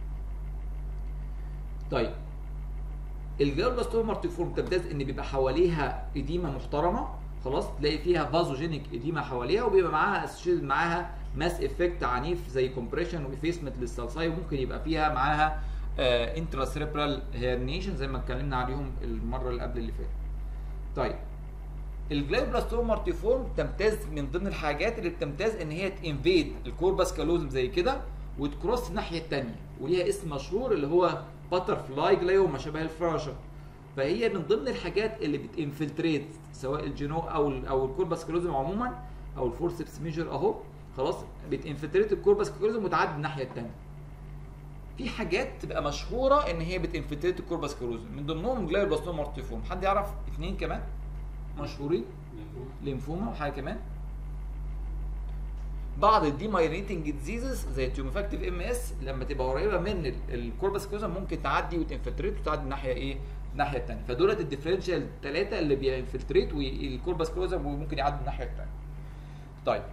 طيب الجلايوبلاستوما مارتيفورم تمتاز ان بيبقى حواليها اديمه محترمه. خلاص. تلاقي فيها فازوجينيك اديمه حواليها، وبيبقى معاها ماس افكت عنيف زي كومبريشن وافيسمنت للسلساي، وممكن يبقى فيها معاها انترا سيريبرال هيرنيشن زي ما اتكلمنا عليهم المره اللي قبل اللي فاتت. طيب الجلايوبلاستوما مارتيفورم تمتاز من ضمن الحاجات اللي بتمتاز ان هي تنفيد الكوربس كالوزم زي كده وتكروس الناحيه الثانيه، وليها اسم مشهور اللي هو باتر فلاي جلايو وما شابه الفراشه. فهي من ضمن الحاجات اللي بتنفلتريت سواء الجينو او الكوربس كالوزم عموما، او الفورسبس ميجر اهو. خلاص. بتنفلتريت الكوربس كالوزم وتعدي الناحيه الثانيه. في حاجات تبقى مشهوره ان هي بتنفلتريت الكوربس كالوزم، من ضمنهم جلايوبلاستوما مارتيفورم. حد يعرف اثنين كمان مشهورين؟ ليمفوما وحاجه كمان. بعض الديمايليتنج ديزيزز زي التيوموفاكتيف ام اس لما تبقى قريبه من الكوربس كالوزم ممكن تعدي وتنفلتريت وتعدي الناحيه ايه؟ الناحيه الثانيه. فدولت الديفرنشال ثلاثه اللي بينفلتريت والكوربس كالوزم وممكن يعدي الناحيه الثانيه. طيب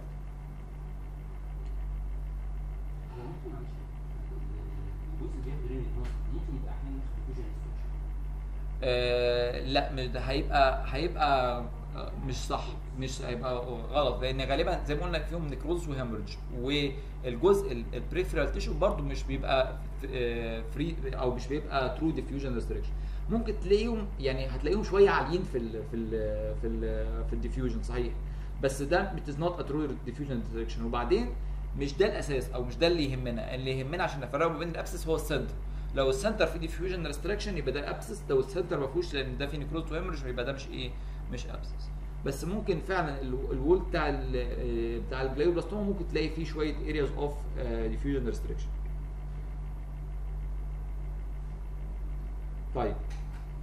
لا ده هيبقى مش صح، مش هيبقى غلط، لان غالبا زي ما قلنا فيهم نيكروز وهيموريدج، والجزء البريفرال تيشو برضو مش بيبقى فري او مش بيبقى ترو ديفيوجن ريستريكشن. ممكن تلاقيهم يعني هتلاقيهم شويه عاليين في الديفيوجن صحيح، بس ده ات از نوت ا ترو ديفيوجن ريستريكشن. وبعدين مش ده الاساس او مش ده اللي يهمنا. اللي يهمنا عشان نفرق ما بين الابسس هو السنتر. لو السنتر فيه ديفيوجن ريستريكشن يبقى ده ابسس، لو السنتر ما فيهوش لان ده فيه نيكروز وهيموريدج يبقى ده مش ايه؟ مش ابسس. بس ممكن فعلا الوول بتاع الجلايوبلاستوما ممكن تلاقي فيه شويه areas of diffusion restriction. طيب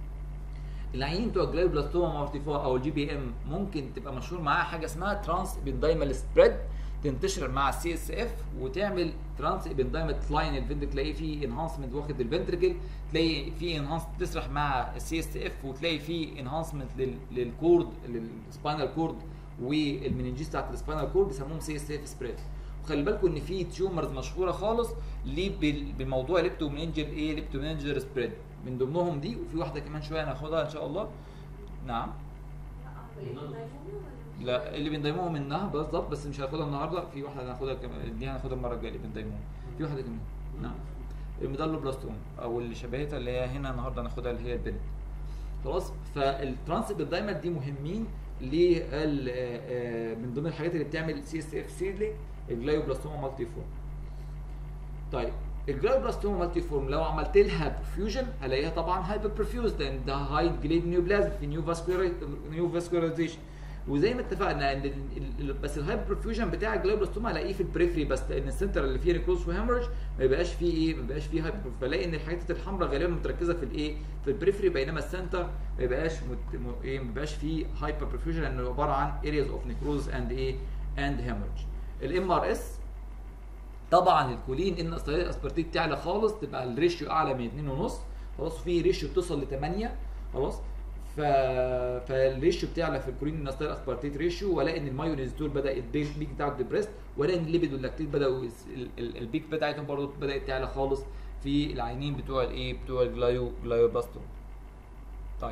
العيانين بتوع الجلايوبلاستوما مارتيفورم او الجي بي ام ممكن تبقى مشهور معاها حاجه اسمها ترانس ابندايمال سبريد، تنتشر مع السي اس اف وتعمل ترانس ابندايمال لاين الفنتركل، تلاقي فيه انهانسمنت واخد الفنتركل، تلاقي فيه انهانس تسرح مع السي اس اف، وتلاقي فيه انهانسمنت للكورد للسباينال كورد والمننجيز بتاعت السباينال كورد، بيسموهم سي اس اف سبريد. وخلي بالكم ان في تيومرز مشهوره خالص ليه بالموضوع ليبتومينجر ايه ليبتومينجر سبريد، من ضمنهم دي، وفي واحده كمان شويه هناخدها ان شاء الله. نعم. لا اللي بندايموها منها بالظبط، بس مش هناخدها النهارده، في واحده هناخدها كمان، دي هناخدها المره الجايه اللي بندايموها، في واحده كمان. نعم. الميدالوبلاستوم او اللي شبهتها اللي هي هنا النهارده هناخدها اللي هي البنت. خلاص. فالترانس ابندايمال دي مهمين من ضمن الحاجات اللي بتعمل سي اس اف سيدلي الجلايوبلاستوما مالتي فورم. طيب الجلايوبلاستوما مالتي فورم لو عملت لها برفيوجن هلاقيها طبعا هايبر برفيوز، لان ده هاي جريد نيوبلازم في نيو فاسكولاريزيشن. وزي ما اتفقنا ان بس الهايبر برفيوجن بتاع الجلايوبلاستوما هلاقيه في البريفري بس، لان السنتر اللي فيه نيكروز وهيمورج ما يبقاش فيه ايه، ما يبقاش فيه هايبر، فلاقي ان الحاجات الحمراء غالبا متركزه في الايه، في البريفري، بينما السنتر ما يبقاش ايه، ما يبقاش فيه هايبر برفيوجن، لانه عباره عن ارياز اوف نيكروز اند ايه اند هيمورج. الام ار اس طبعا الكولين ان اسبرتيت تعلى خالص، تبقى الريشيو اعلى من 2.5 خلاص، وفي ريشيو بتوصل ل 8 خلاص، فالريشيو بتعلى في الكولين ان اسبرتيت ريشيو، ولا ان المايونيزول بدا البيك بتاعه ديبريست، ولا ان الليبيد واللاكتيت بداوا البيك بتاعتهم برضه بدات تعلى خالص في العينين بتوع الايه، بتوع الجلايوبلاستوم. طيب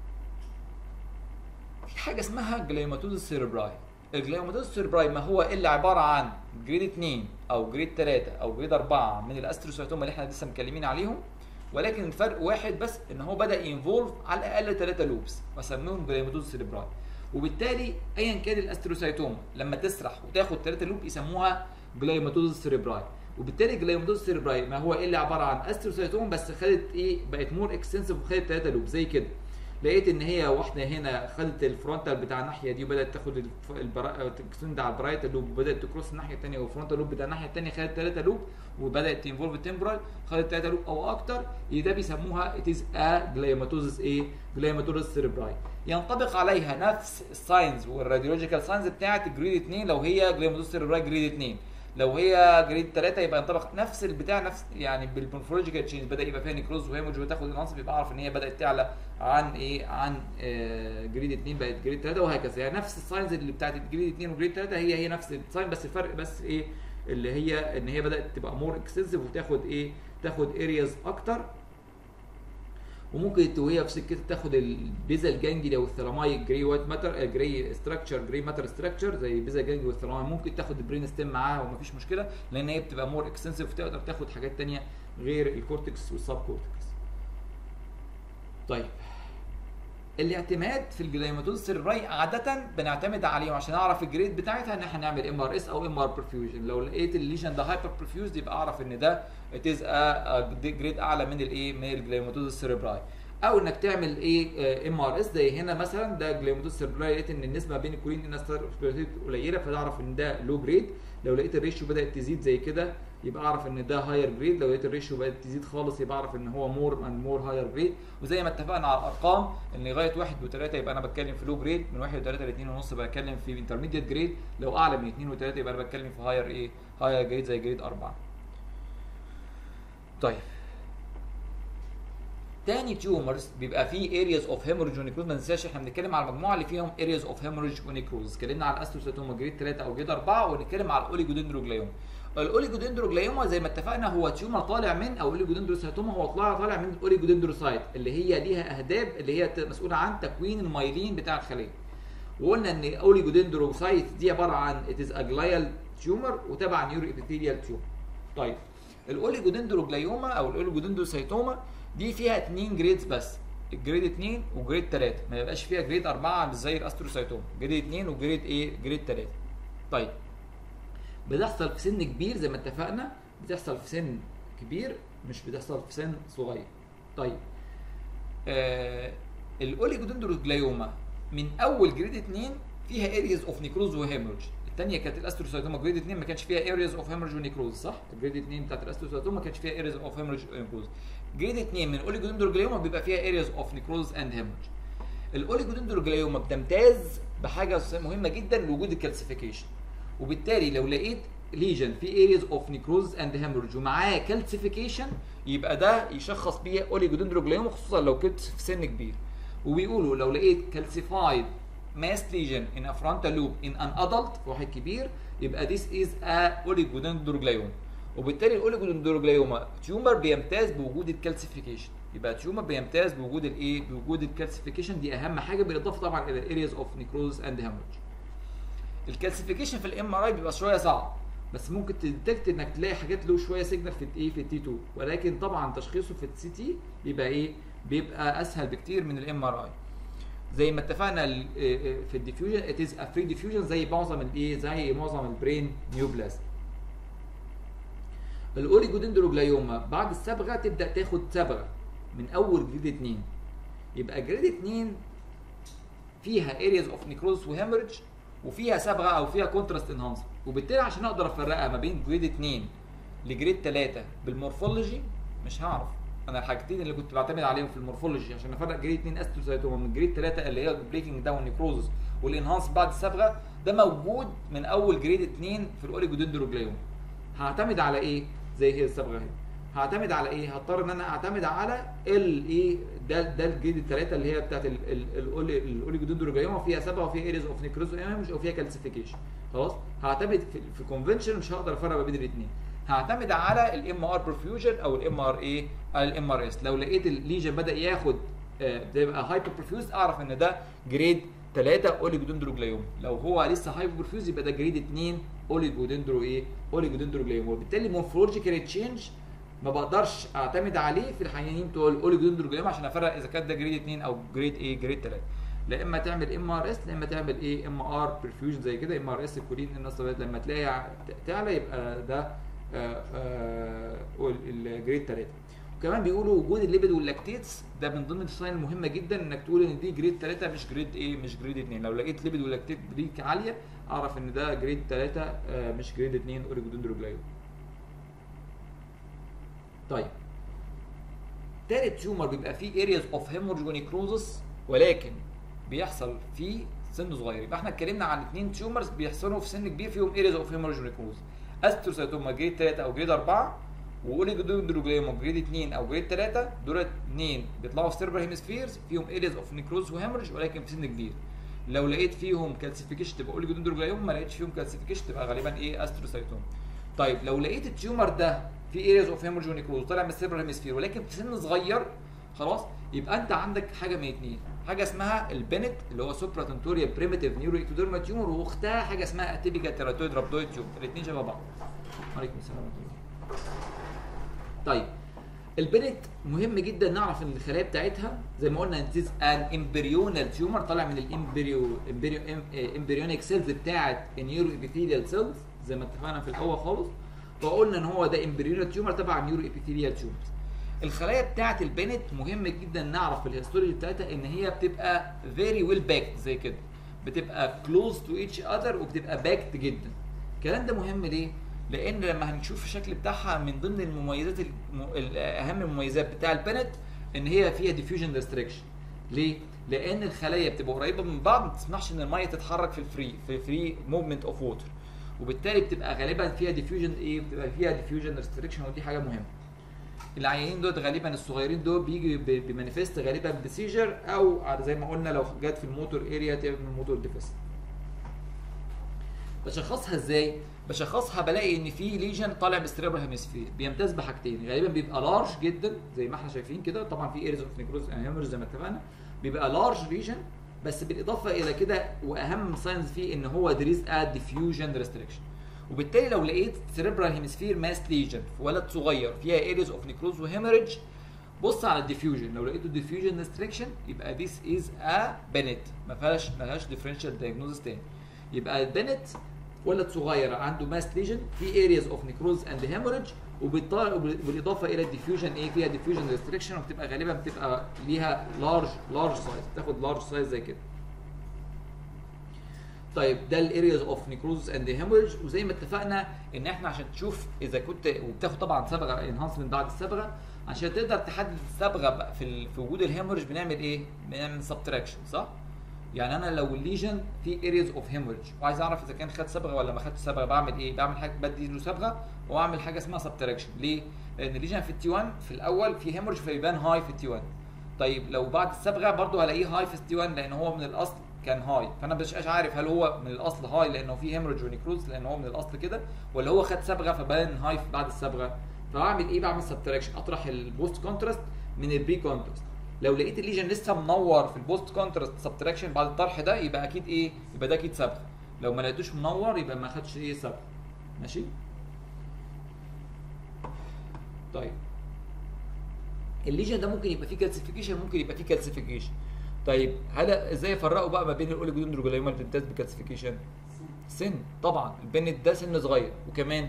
في حاجه اسمها جلايوماتوزس سيربراي. الجلايوماتوزس سيربراي ما هو الا عباره عن جريد 2 او جريد 3 او جريد 4 من الاستروسايتوما اللي احنا لسه مكلمين عليهم، ولكن الفرق واحد بس، ان هو بدا ينفولف على الاقل 3 لوبس بسميهم جلايوماتوزس سيربراي، وبالتالي ايا كان الاستروسايتوما لما تسرح وتاخد 3 لوب يسموها جلايوماتوزس سيربراي. وبالتالي جلايوماتوزس سيربراي ما هو الا عباره عن استروسايتوما بس خدت ايه، بقت مور اكستنسيف وخدت 3 لوب زي كده. لقيت ان هي واحده هنا خدت الفرونتال بتاع الناحيه دي وبدات تاخد تكستند على البرايتال لوب وبدات تكروس الناحيه الثانيه، والفرونتال لوب بتاع الناحيه الثانيه خدت 3 لوب وبدات تنفولف التمبرال خدت 3 لوب او اكتر، ده بيسموها اتيز ا جلايوماتوزس ايه، جلايوماتوزس سيربراي. ينطبق عليها نفس الساينز والراديولوجيكال ساينز بتاعت جريد 2 لو هي جلايوماتوزس سيربراي جريد 2، لو هي جريد 3 يبقى ينطبق نفس البتاع، نفس يعني بالمورفولوجيكال تشينج، بدا يبقى فيها نيكروز وهيموج وتاخد الانصف، يبقى اعرف ان هي بدات تعلى عن ايه، عن جريد 2 بقت جريد 3 وهكذا. يعني نفس الساينز اللي بتاعت جريد 2 وجريد 3 هي نفس الساين، بس الفرق بس ايه اللي هي ان هي بدات تبقى مور اكستنسيف وتاخد ايه، تاخد ارياز اكتر، وممكن وهي في سكتها تاخد البيزال جانجليا والثلاماي جري وايت ماتر جري ستراكشر جري ماتر ستراكشر زي البيزال جانجليا والثلاماي، ممكن تاخد البرين ستيم معاها ومفيش مشكله، لان هي بتبقى مور اكستنسيف وتقدر تاخد حاجات ثانيه غير الكورتكس والسب كورتكس. طيب الاعتماد في الجلايوماتوزس سيربراي عاده بنعتمد عليهم عشان اعرف الجريد بتاعتها ان احنا نعمل ام ار اس او ام ار برفيوجن. لو لقيت الليجن ده هايبر برفيوز يبقى اعرف ان ده اتيز جريد اعلى من الايه، من الجلايوماتوزس سيربراي، او انك تعمل ايه ام ار اس زي هنا مثلا ده جلايوماتوزس سيربراي، لقيت ان النسبه بين الكولين انستر قليله فاعرف ان ده لو جريد. لو لقيت الريشيو بدات تزيد زي كده يبقى اعرف ان ده هاير جريد، لو لقيت الريشيو بدات تزيد خالص يبقى اعرف ان هو مور اند مور هاير جريد. وزي ما اتفقنا على الارقام ان لغايه 1 و3 يبقى انا بتكلم في لو جريد، من 1 و3 ل 2.5 بتكلم في انترميديت جريد، لو اعلى من 2 و3 يبقى انا بتكلم في هاير ايه، هاير جريد زي جريد 4. طيب تاني تيومرز بيبقى فيه ارياز اوف هيموريج ونيكروز، ما ننساش احنا بنتكلم على المجموعه اللي فيهم ارياز اوف هيموريج ونيكروز، اتكلمنا على الاستروسايتوما جريد 3 او جريد 4، ونتكلم على الاوليجودندروجلايوما. الاوليجودندروجلايوما زي ما اتفقنا هو تيومر طالع من، او الاوليجودندروسايتوما هو طالع من الاوليجودندروسايت اللي هي ليها اهداب اللي هي مسؤوله عن تكوين المايلين بتاع الخليه. وقلنا ان الاوليجودندروسايت دي عباره عن اتيز اجلايال تيومر وتبع نيورو ابيثيليال تيومر. طيب الاوليجودندروجلايوما او الاوليجودندروسايتوما دي فيها 2 جريدز بس، الجريد 2 وجريد 3، ما يبقاش فيها جريد 4 مش زي الاستروسايتوما، جريد 2 وجريد ايه، جريد 3. طيب بتحصل في سن كبير زي ما اتفقنا، بتحصل في سن كبير مش بتحصل في سن صغير. طيب الاوليجودندروجلايوما من اول جريد 2 فيها ارياز اوف نيكروز وهيمورج، الثانيه كانت الاستروسايتوما جريد 2 ما كانش فيها ارياز اوف هيمورج ونيكروز، صح؟ الجريد 2 بتاعت الاستروسايتوما ما كانش فيها ارياز اوف هيمورج ونيكروز. جريد 2 من الاوليجودندروجلايوما بيبقى فيها ارياز اوف نيكروز اند هيمورج. الاوليجودندروجلايوما بتمتاز بحاجه مهمه جدا، وجود الكالسيفيكيشن. وبالتالي لو لقيت ليجن في areas of necrosis and hemorrhage ومعاه كالسيفيكيشن، يبقى ده يشخص بيه اوليجودندروجلايوما، خصوصا لو كنت في سن كبير. وبيقولوا لو لقيت calcified mass lesion in a frontal lobe in an adult في واحد كبير، يبقى this is a oligodendroglioma. وبالتالي الاوليجودندروجلايوما تيومر بيمتاز بوجود الكالسيفيكيشن. يبقى تيومر بيمتاز بوجود الايه؟ بوجود الكالسيفيكيشن، دي اهم حاجه، بالاضافه طبعا الى areas of necrosis and hemorrhage. الكالسيفيكيشن في الام ار اي بيبقى شويه صعب، بس ممكن تديتكت انك تلاقي حاجات له شويه سيجنال في الايه؟ في التي 2، ولكن طبعا تشخيصه في السي تي بيبقى ايه؟ بيبقى اسهل بكتير من الام ار اي. زي ما اتفقنا في الديفيوجن ات از ا فري ديفيوجن، زي معظم الايه؟ زي معظم البرين نيوبلازم. الاوليجودندروجلايوما بعد الصبغه تبدا تاخد صبغه من اول جريد 2. يبقى جريد 2 فيها areas of necrosis وهيموريدج، وفيها صبغه او فيها كونتراست انهانسر. وبالتالي عشان اقدر افرقها ما بين جريد 2 لجريد 3 بالمورفولوجي مش هعرف. انا الحاجتين اللي كنت بعتمد عليهم في المورفولوجي عشان افرق جريد 2 استروسايتوما من جريد 3 اللي هي بريكنج داون نيكروزس والانهانس بعد الصبغه، ده موجود من اول جريد 2 في الاوليجودندروجلايوما. هعتمد على ايه؟ زي هي الصبغه اهي. هعتمد على ايه؟ هضطر ان انا اعتمد على الايه؟ ده الجريد الثلاثه اللي هي بتاعت الاوليجودندروجلايوما، فيها صبغه وفيها ايريز اوف نيكروز او فيها كالسيفيكيشن. خلاص؟ هعتمد في كونفنشن مش هقدر افرق ما بين الاثنين. هعتمد على الام ار برفيوجن او الام ار ايه؟ الام ار اس. لو لقيت الليجن بدا ياخد بيبقى هايبر برفيوز، اعرف ان ده جريد 3 اوليجودندروجلايوما. لو هو لسه هايبر برفيوز يبقى ده جريد 2 اوليجودندروجلايوما. وبالتالي مورفولوجيكال تشينج ما بقدرش اعتمد عليه في الحيوانين بتوع الاوليجودندروجلايوما عشان افرق اذا كان ده جريد 2 او جريد ايه؟ جريد 3. لا اما تعمل ام ار اس، لا اما تعمل ايه؟ ام ار برفيوجن زي كده. ام ار اس الكولين النصبات لما تلاقي تعلى يبقى ده الجريد 3. وكمان بيقولوا وجود الليبيد واللاكتيتس ده من ضمن الساين المهمه جدا، انك تقول ان دي جريد 3 مش جريد ايه؟ مش جريد 2. لو لقيت ليبيد واللاكتيت بريك عاليه اعرف ان ده جريد 3 مش جريد 2 اوليجودندروجلايوما. طيب تالت تيومر بيبقى فيه areas of hemorrhage ونيكروزس، ولكن بيحصل في سن صغير. يبقى احنا اتكلمنا عن 2 تيومرز بيحصلوا في سن كبير فيهم areas of hemorrhage ونيكروزس. استروسايتوما جريد 3 او جريد 4، واوليجودندروجلايوما جريد 2 او جريد 3. دول 2 بيطلعوا في سيربرال هيمسفيرز فيهم areas of necrosis وهيموريدج ولكن في سن كبير. لو لقيت فيهم كالسيفيكيشن تبقى اوليجودندروجلايوما، ما لقيتش فيهم كالسيفيكيشن تبقى غالبا ايه؟ استروسايتوما. طيب لو لقيت التيومر ده في areas of hemorrhage ونيكروز طالع من السيربرال هيمسفير ولكن في سن صغير، خلاص يبقى انت عندك حاجه من اثنين. حاجه اسمها البنت اللي هو سوبرا تنتوريال بريميتيف نيورو اكتوديرما تيومر، واختها حاجه اسمها اتيبيكال تيراتويد رابدويد تيومر. الاثنين شبه بعض. عليكم السلام ورحمه الله. طيب البنت مهم جدا نعرف ان الخلايا بتاعتها زي ما قلنا انتيز ان امبريونال تيومر طالع من الامبريونيك سيلز بتاعت النيورو ابيثيليال سيلز زي ما اتفقنا في الاول خالص. فقلنا ان هو ده امبريونال تيومر تبع النيورو ابيثيليال تيومرز. الخلايا بتاعت البنت مهم جدا نعرف في الهيستولوجي بتاعتها ان هي بتبقى فيري ويل باكد زي كده، بتبقى كلوز تو ايتش اذر وبتبقى باكد جدا. الكلام ده مهم ليه؟ لان لما هنشوف الشكل بتاعها من ضمن المميزات اهم المميزات بتاع البنت ان هي فيها ديفيوجن ريستريكشن. ليه؟ لان الخلايا بتبقى قريبه من بعض ما تسمحش ان الميه تتحرك في الفري موفمنت اوف ووتر، وبالتالي بتبقى غالبا فيها ديفيوجن ايه؟ بتبقى فيها ديفيوجن ريستريكشن، ودي حاجه مهمه. العيانين دول غالبا الصغيرين دول بيجي بمانيفست غالبا بسيجر او زي ما قلنا لو جت في الموتور اريا تعمل موتور ديفيست. بشخصها ازاي؟ بشخصها بلاقي ان في ليجن طالع بالسيربرال هيمسفير بيمتاز بحاجتين، غالبا بيبقى لارج جدا زي ما احنا شايفين كده. طبعا في ايريز اوف نيكروز هيموريج زي ما اتفقنا، بيبقى لارج ليجن، بس بالاضافه الى كده واهم ساينز فيه ان هو دريز ا ديفيوجن ريستريكشن. وبالتالي لو لقيت سيربرال هيمسفير ماس ليجن في ولد صغير فيها ايريز اوف نيكروز وهيموريج، بص على الديفيوجن. لو لقيته ديفيوجن ريستريكشن يبقى ذيس از ا بنت، ما فيهاش ديفرنشال دايجنوزس تاني. يبقى البنت ولد صغير عنده ماس ليجن في areas of necrosis and hemorrhage، وبالاضافه الى الديفيوجن ايه؟ فيها ديفيوجن ريستريكشن، وبتبقى غالبا بتبقى ليها لارج سايز، بتاخد لارج سايز زي كده. طيب ده الارياز اوف نيكروزس اند هيموريج. وزي ما اتفقنا ان احنا عشان تشوف اذا كنت وبتاخد طبعا صبغه انهانسمنت بعد الصبغه عشان تقدر تحدد الصبغه بقى في وجود الهيموريج بنعمل ايه؟ بنعمل سبتراكشن صح؟ يعني انا لو الليجن في ارياز اوف هيموريج وعايز اعرف اذا كان خد صبغه ولا ما خدش صبغه، بعمل ايه؟ بعمل حاجه بدي له صبغه واعمل حاجه اسمها سبتراكشن. ليه؟ لان الليجن في التي 1 في الاول في هيموريج فيبان هاي في التي 1. طيب لو بعد الصبغه برضه هلاقيه هاي في التي 1 لان هو من الاصل كان هاي، فانا مش عارف هل هو من الاصل هاي لانه في هيموريج ونيكروز لان هو من الاصل كده، ولا هو خد صبغه فبان هاي بعد الصبغه. فاعمل ايه؟ بعمل سبتراكشن، اطرح البوست كونتراست من البري كونتراست. لو لقيت الليجن لسه منور في البوست كونتراست سبتراكشن بعد الطرح ده يبقى اكيد ايه؟ يبقى ده اكيد صبغه. لو ما لقيتوش منور يبقى ما خدش ايه صبغه. ماشي؟ طيب الليجن ده ممكن يبقى فيه كالسيفيكيشن، ممكن يبقى فيه كالسيفيكيشن. طيب ازاي يفرقوا بقى ما بين الاوليجودندروجلايوما البنتاز بكالسيفيكيشن؟ سن طبعا، البنت ده سن صغير، وكمان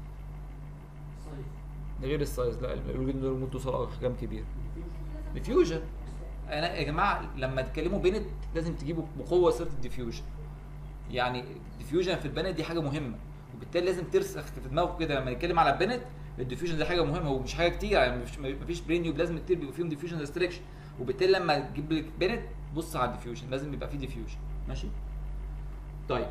ده غير السايز. لا الاوليجودندروجلايوما ممكن توصل ارقام كبيره. ديفيوجن، انا يا جماعه لما تتكلموا بنت لازم تجيبوا بقوه سيره الديفيوجن. يعني الديفيوجن في البنت دي حاجه مهمه، وبالتالي لازم ترسخ في دماغك كده لما نتكلم على البنت الديفيوجن دي حاجه مهمه ومش حاجه كتير. يعني مفيش برين نيوبلازم كتير بيبقى فيهم ديفيوجن ريستريكشن، وبالتالي لما تجيب لك بنت بص على الديفيوجن، لازم يبقى فيه ديفيوجن. ماشي؟ طيب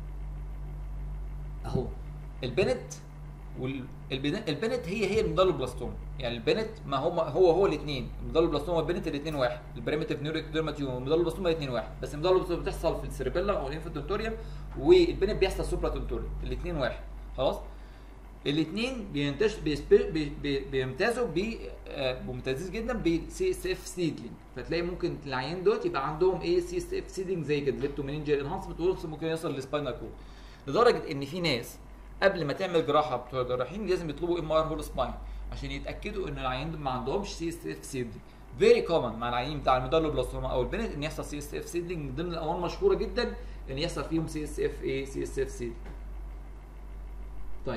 اهو البنت البنت هي الميدالوبلاستوما. يعني البنت ما هو الاثنين، الميدالوبلاستوما والبنت الاثنين واحد، البريمتيف نيوريكديرما تيومر والميدالوبلاستوما الاثنين واحد، بس الميدالوبلاستوما بتحصل في السيربيلا او الانفانتوريوم، والبنت بيحصل سوبرا تنتوريوم، الاثنين واحد. خلاص؟ الاثنين بيمتازوا ممتازين جدا بسي اس اف سيدلينج. فتلاقي ممكن العيان دوت يبقى عندهم ايه؟ سي اس اف سيدلينج زي كده، ليبتومينينجيال انهانسمنت، ممكن يوصل للسباينال كورد، لدرجه ان في ناس قبل ما تعمل جراحه بتوع الجراحين لازم يطلبوا ام ار هول سباين عشان يتاكدوا ان العيان ما عندهمش سي اس اف سيدلينج. فيري كومن مع العيانين بتاع الميدالوبلاستوما او البنت ان يحصل سي اس اف سيدلينج، من ضمن الامراض مشهوره جدا ان يحصل فيهم سي اس اف ايه؟ سي اس اف سيدلينج. طيب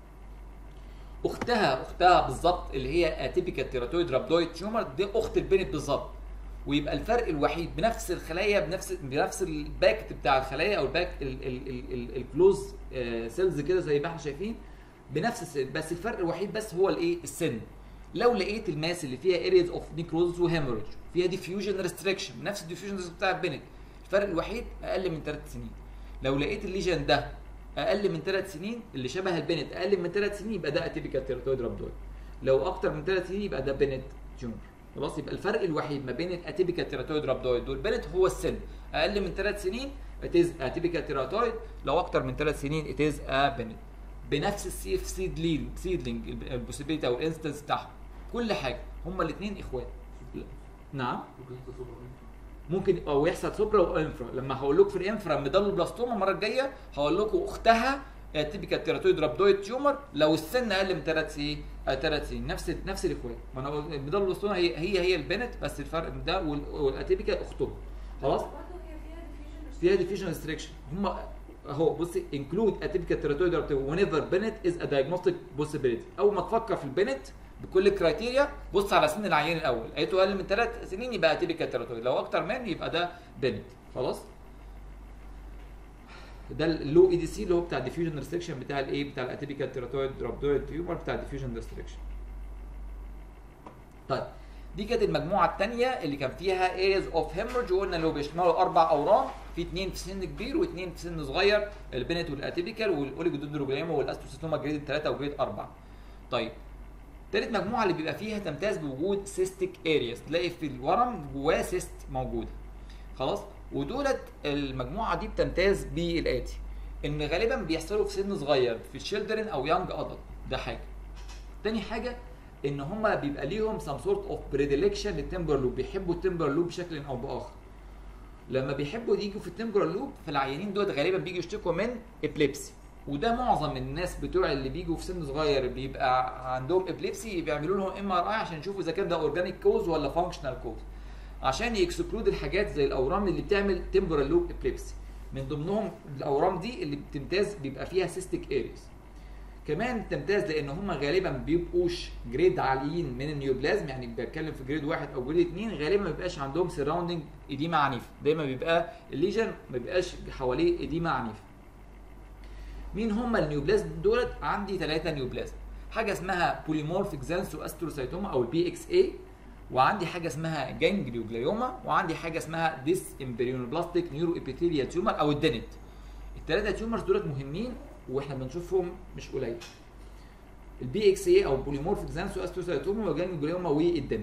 اختها بالظبط اللي هي اتيبيكال تيراتويد رابدويد تيومر، دي اخت البنت بالظبط، ويبقى الفرق الوحيد بنفس الخلايا بنفس الباكت بتاع الخلايا او الباك الكلوز سيلز كده زي ما احنا شايفين بنفس السن، بس الفرق الوحيد بس هو الايه؟ السن. لو لقيت الماس اللي فيها اريز اوف نيكروز وهيموريج فيها ديفيوجن ريستريكشن نفس الديفيوجن بتاع البنت، الفرق الوحيد اقل من 3 سنين. لو لقيت الليجن ده اقل من 3 سنين اللي شبه البنت اقل من 3 سنين يبقى ده اتيبيكال تيراتويد رابدويد. لو اكتر من 3 سنين يبقى ده بنت تيومر. خلاص؟ يبقى الفرق الوحيد ما بين الاتيبيكال تيراتويد رابدويد والبنت هو السن. اقل من 3 سنين اتيز اتيبيكال تيراتويد، لو اكتر من 3 سنين اتيز بنت. بنفس السي اف سيدلينج البوسيبيليتي او الانستنس بتاعهم، كل حاجه، هما الاثنين اخوات. نعم ممكن او يحصل سوبرا وانفرا. لما هقول لكم في الانفرا ميدالوبلاستوما المره الجايه هقول لكم اختها تيبيكال تيراتويد رابدويد تيومر لو السن اقل من 3 سنين. 3 سنين نفس الاخوات. ما انا الميدالوبلاستوما هي البنت، بس الفرق ده والاتيبيكال اختهم. خلاص؟ فيها ديفيوجن ريستريكشن. هم اهو بصي انكلود اتيبيكال تيراتويد رابدويد whenever بنت از ا diagnostic possibility. اول ما تفكر في البنت بكل الكرايتيريا بص على سن العيان الاول، لقيته اقل من 3 سنين يبقى اتيبيكال تيراتويد، لو اكتر من يبقى ده بنت. خلاص؟ ده اللو اي دي سي اللي هو بتاع الديفيوجن ريستريكشن بتاع الايه؟ بتاع الاتيبيكال تيراتويد رابدويد تيومر بتاع الديفيوجن ريستريكشن. طيب دي كانت المجموعه الثانيه اللي كان فيها ايريز اوف هيموريج، وقلنا اللي هو بيشملوا 4 اورام، في 2 في سن كبير و2 في سن صغير، البنت والاتيبيكال والاوليجودندروجلايوما والاستوسيتوما جريد 3 وجريد 4. طيب تالت مجموعه اللي بيبقى فيها تمتاز بوجود سيستيك ارياز، تلاقي في الورم جواه سيست موجوده. خلاص؟ ودولت المجموعه دي بتمتاز بالاتي، ان غالبا بيحصلوا في سن صغير في الشيلدرن او يانج ادلت، ده حاجه. تاني حاجه ان هم بيبقى ليهم سم سورت اوف بريديلكشن للتمبر لوب، بيحبوا التمبر لوب بشكل او باخر. لما بيحبوا يجوا في التمبر لوب فالعيانين دول غالبا بيجوا يشتكوا من ابليبسي، وده معظم الناس بتوع اللي بيجوا في سن صغير بيبقى عندهم ابليبسي بيعملوا لهم ام ار اي عشان يشوفوا اذا كان ده اورجانيك كوز ولا فانكشنال كوز، عشان يكسكلود الحاجات زي الاورام اللي بتعمل تمبرال لوب ابليبسي. من ضمنهم الاورام دي اللي بتمتاز بيبقى فيها سيستيك اريز. كمان تمتاز لان هم غالبا بيبقوش جريد عاليين من النيوبلازم، يعني بتكلم في جريد 1 او جريد 2، غالبا ما بيبقاش عندهم سراوندنج اديما عنيف، دايما بيبقى الليجن ما بيبقاش حواليه اديما عنيف. مين هم النيوبلازم دولت؟ عندي 3 نيوبلازم. حاجه اسمها بوليمورفيك زانسو استروسايتوما او البي اكس اي، وعندي حاجه اسمها جانجليوجلايوما، وعندي حاجه اسمها ديس امبريونوبلاستيك نيورو ابيثيليال تيومر او الدنت. الثلاثه تيومرز دولت مهمين واحنا بنشوفهم مش قليل. البي اكس اي او بوليمورفيك زانسو استروسايتوما والجانجليوجلايوما والدنت.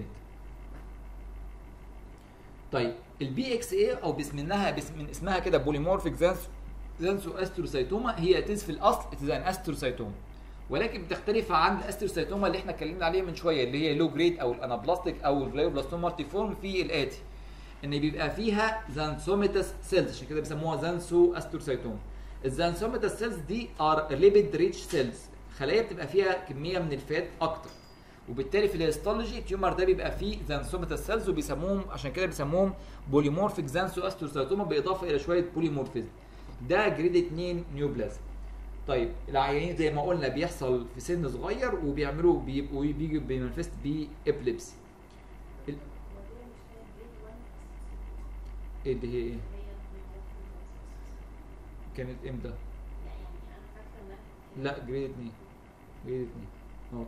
طيب البي اكس اي او من اسمها كده بوليمورفيك زانسو استروسايتوما، هي تز في الاصل ان استروسايتوما، ولكن بتختلف عن الاستروسايتوما اللي احنا اتكلمنا عليها من شويه اللي هي لو جريد او الانابلاستيك او الجلايوبلاستوما مالتيفورم في الاتي، ان بيبقى فيها زانسوميتاس سيلز، عشان كده بيسموها زانسو استروسايتوما. الزانسوميتاس سيلز دي ار ليبيد ريتش سيلز، خلايا بتبقى فيها كميه من الفات اكتر، وبالتالي في الهيستولوجي التيومر ده بيبقى فيه زانسوميتاس سيلز، وبيسموهم عشان كده بيسموهم بوليمورفيك زانسو استروسايتوما بالاضافه الى شويه بوليمورفيزم. ده جريد 2 نيوبلازم. طيب العيانين زي ما قلنا بيحصل في سن صغير وبيعملوا بيجي بيمانفست بإبليبسي. ايه دي هي ايه؟ كانت امتى؟ لا جريد 2. جريد 2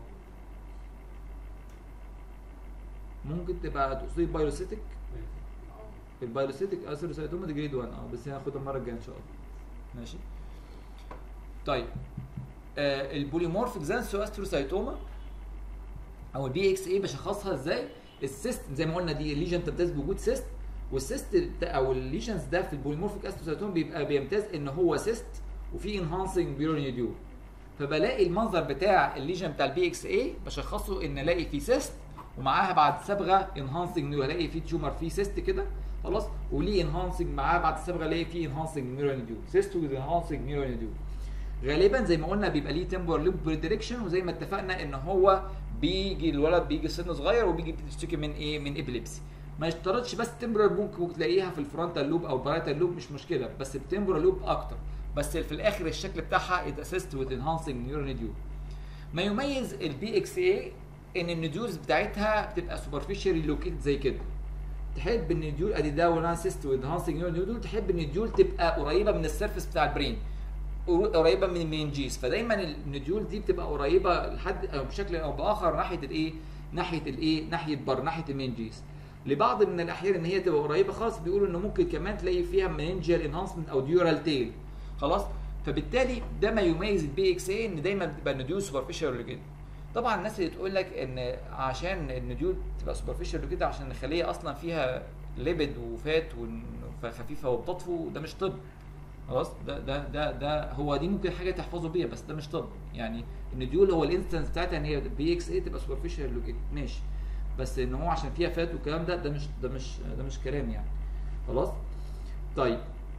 ممكن تبقى تصيب بايلوسيتك. البايلوسيتك استروسايتوما دي جريد 1 بس هناخدها المره الجايه ان شاء الله. ماشي. طيب البوليمورفيك زانسو استروسايتوما او البي اكس اي بشخصها ازاي؟ السيست زي ما قلنا دي الليجن تمتاز بوجود سيست، والسيست او الليجنز ده في البوليمورفيك استروسايتوما بيبقى بيمتاز ان هو سيست وفي انهانسنج بيرونيديول. فبلاقي المنظر بتاع الليجن بتاع البي اكس اي بشخصه ان الاقي فيه سيست ومعاها بعد صبغه انهانسنج نيو، الاقي فيه تيومر فيه سيست كده خلاص، وليه انهانسنج معاه بعد الصبغه الاقي فيه انهانسنج نيورونيديول، سيست وذ انهانسنج نيورونيديول. غالبا زي ما قلنا بيبقى ليه تمبور لوب بريدكشن، وزي ما اتفقنا ان هو بيجي الولد بيجي سن صغير وبيجي بتشتكي من ايه؟ من ابيليبسي. ما يشترطش بس تمبرال، ممكن تلاقيها في الفرونتال لوب او البارايتال لوب مش مشكله، بس التمبرال لوب اكتر، بس في الاخر الشكل بتاعها اتاسست وذ انهانسنج نيورونيديول. ما يميز البي اكس اي ان النوديولز بتاعتها بتبقى سوبرفيشال لوكيت زي كده. تحب النوديول ادي ده ولا سيست وذ انهانسنج نيورونيديول، تحب النوديول تبقى قريبه من السيرفيس بتاع البرين، قريبه من المينجيز، فدايما النوديول دي بتبقى قريبه لحد او بشكل او باخر ناحيه الايه؟ ناحيه بر ناحيه المينجيز. لبعض من الاحيان ان هي تبقى قريبه خالص بيقولوا ان ممكن كمان تلاقي فيها مننجيال انهانسمنت او ديورال تيل خلاص. فبالتالي ده ما يميز البي اكس اي ان دايما بتبقى النوديول سوبرفيشال كده. طبعا الناس اللي تقول لك ان عشان النوديول تبقى سوبرفيشال كده عشان الخليه اصلا فيها ليبيد وفات وخفيفه وبتطفو، ده مش طب خلاص. ده هو دي ممكن حاجه تحفظوا بيها بس ده مش طب. يعني النوديول هو الانستنس بتاعتها ان هي بي اكس اي تبقى سوبرفيشال لوكيت ماشي، بس ان هو عشان فيها فات والكلام ده مش كلام يعني خلاص. طيب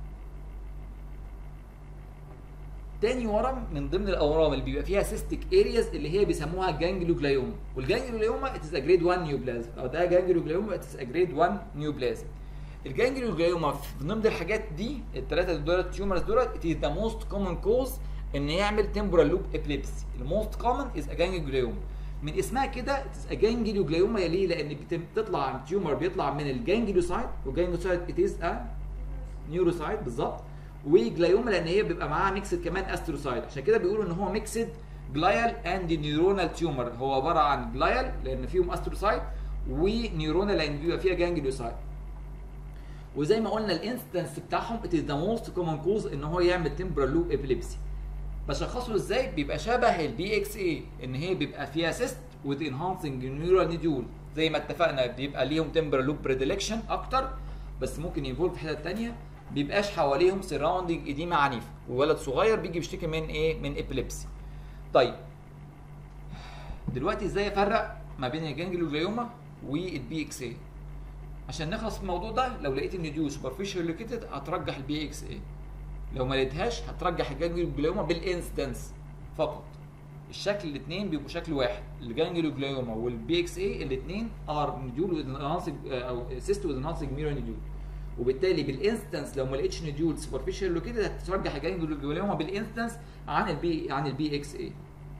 تاني ورم من ضمن الاورام اللي بيبقى فيها سيستيك ارياز اللي هي بيسموها جانجليوجلايوما، والجانجليوجلايوما اتس ا جريد 1 نيوبلازم، او ده جانجليوجلايوما اتس ا جريد 1 نيوبلازم. الجانجليوجلايوما من ضمن الحاجات دي الثلاثه دول تيومرز دول ات ذا موست كومن كوز ان يعمل تمبورال لوب ابليبسي. الموست كومن از ا جانجليوجلايوما، من اسمها كده اتس ا جانجليوجلايوما. ليه؟ لان بتطلع التيومر بيطلع من الجانجليوسايت، والجانجليوسايت ات از ا نيوروسايت بالظبط، وجلايوما لان هي بيبقى معاها ميكسد كمان استروسايت، عشان كده بيقولوا ان هو ميكسد جلايال اند نيورونال تيومر. هو عباره عن جلايال لان فيهم استروسايت، ونيورونال لان بيبقى فيها جانجليوسايت. وزي ما قلنا الانستنس بتاعهم ات ذا موست كومن كوز ان هو يعمل تمبرال لوب ابيليبسي. بشخصه ازاي؟ بيبقى شبه البي اكس اي ان هي بيبقى فيها سيست وذ انهانسنج نيورال نوديول، زي ما اتفقنا بيبقى ليهم تمبرال لوب بريديلكشن اكتر، بس ممكن ينفولف في حته ثانيه، بيبقاش حواليهم سراوندنج اديما عنيف، وولد صغير بيجي بيشتكي من ايه؟ من ابيليبسي. طيب دلوقتي ازاي افرق ما بين الجانجليوجلايوما والبي اكس اي؟ عشان نخلص من الموضوع ده، لو لقيت النوديول سوبرفيشال لوكيتد هترجح البي اكس اي، لو ما لقيتهاش هترجح الجانجليوجلايوما بالانستنس فقط. الشكل الاثنين بيبقوا شكل واحد، الجانجليوجلايوما والبي اكس اي الاثنين ار نوديول او سيست وذ انهانسنج ميرور نوديول، وبالتالي بالانستنس لو ما لقيتش نوديول سوبرفيشال لوكيتد هترجح الجانجليوما بالانستنس عن البي اكس اي.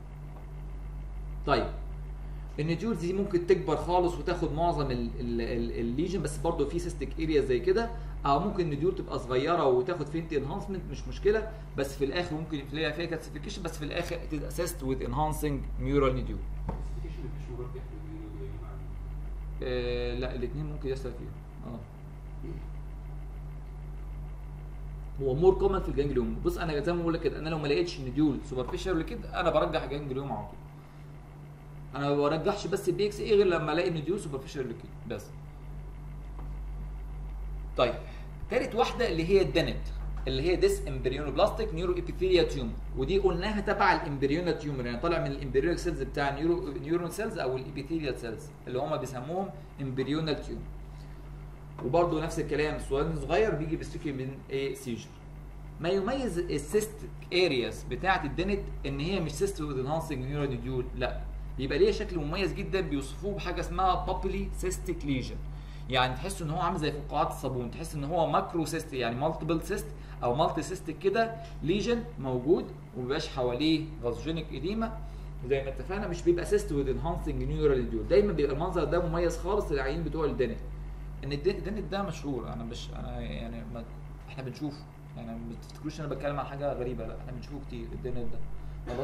طيب النوديولز دي ممكن تكبر خالص وتاخد معظم الليجن، بس برضه في سيستيك اريا زي كده، او ممكن النديول تبقى صغيره وتاخد فينت انهانسمنت مش مشكله، بس في الاخر ممكن تلاقي فيها كالسيفيكيشن، بس في الاخر تاسست وذ انهانسنج نيورال نديول. لا الاثنين ممكن يحصل فيهم. هو مور كومن في الجانجليوم. بص انا زي ما بقول لك كده، انا لو ما لقيتش نديول سوبرفيشال ولا كده انا برجح الجانجليوم على طول. انا ما برجحش بس البي اكس اي غير لما الاقي نديول سوبرفيشال ولا كده بس. طيب ثالث واحده اللي هي الدنت، اللي هي ديس امبريونوبلاستيك نيورو ابيثيليا تيومر، ودي قلناها تبع الامبريونا تيومر، يعني طالع من الامبريونال سيلز بتاع نيورون سيلز او الابيثيليا سيلز اللي هم بيسموهم امبريونال تيومر. وبرده نفس الكلام، السؤال صغير بيجي بيشتكي من ايه سيجر. ما يميز السيستيك ارياس بتاعه الدنت ان هي مش سيست وذ انهانسنج نيورال نديول، لا بيبقى ليها شكل مميز جدا بيوصفوه بحاجه اسمها بابلي سيستيك ليجن، يعني تحس ان هو عامل زي فقاعات الصابون، تحس ان هو ماكرو سيست يعني مالتيبل سيست او مالتي سيستيك كده ليجن موجود وما بيبقاش حواليه غازوجينيك اديما زي ما اتفقنا، مش بيبقى سيست وذ انهانسنج نيورال نديول. دايما بيبقى المنظر ده مميز خالص للعيانين بتوع الدنت، ان الدنت ده مشهور. انا يعني احنا بنشوفه، يعني ما تفتكروش انا بتكلم عن حاجه غريبه، لا احنا بنشوفه كتير الدنت ده. خلاص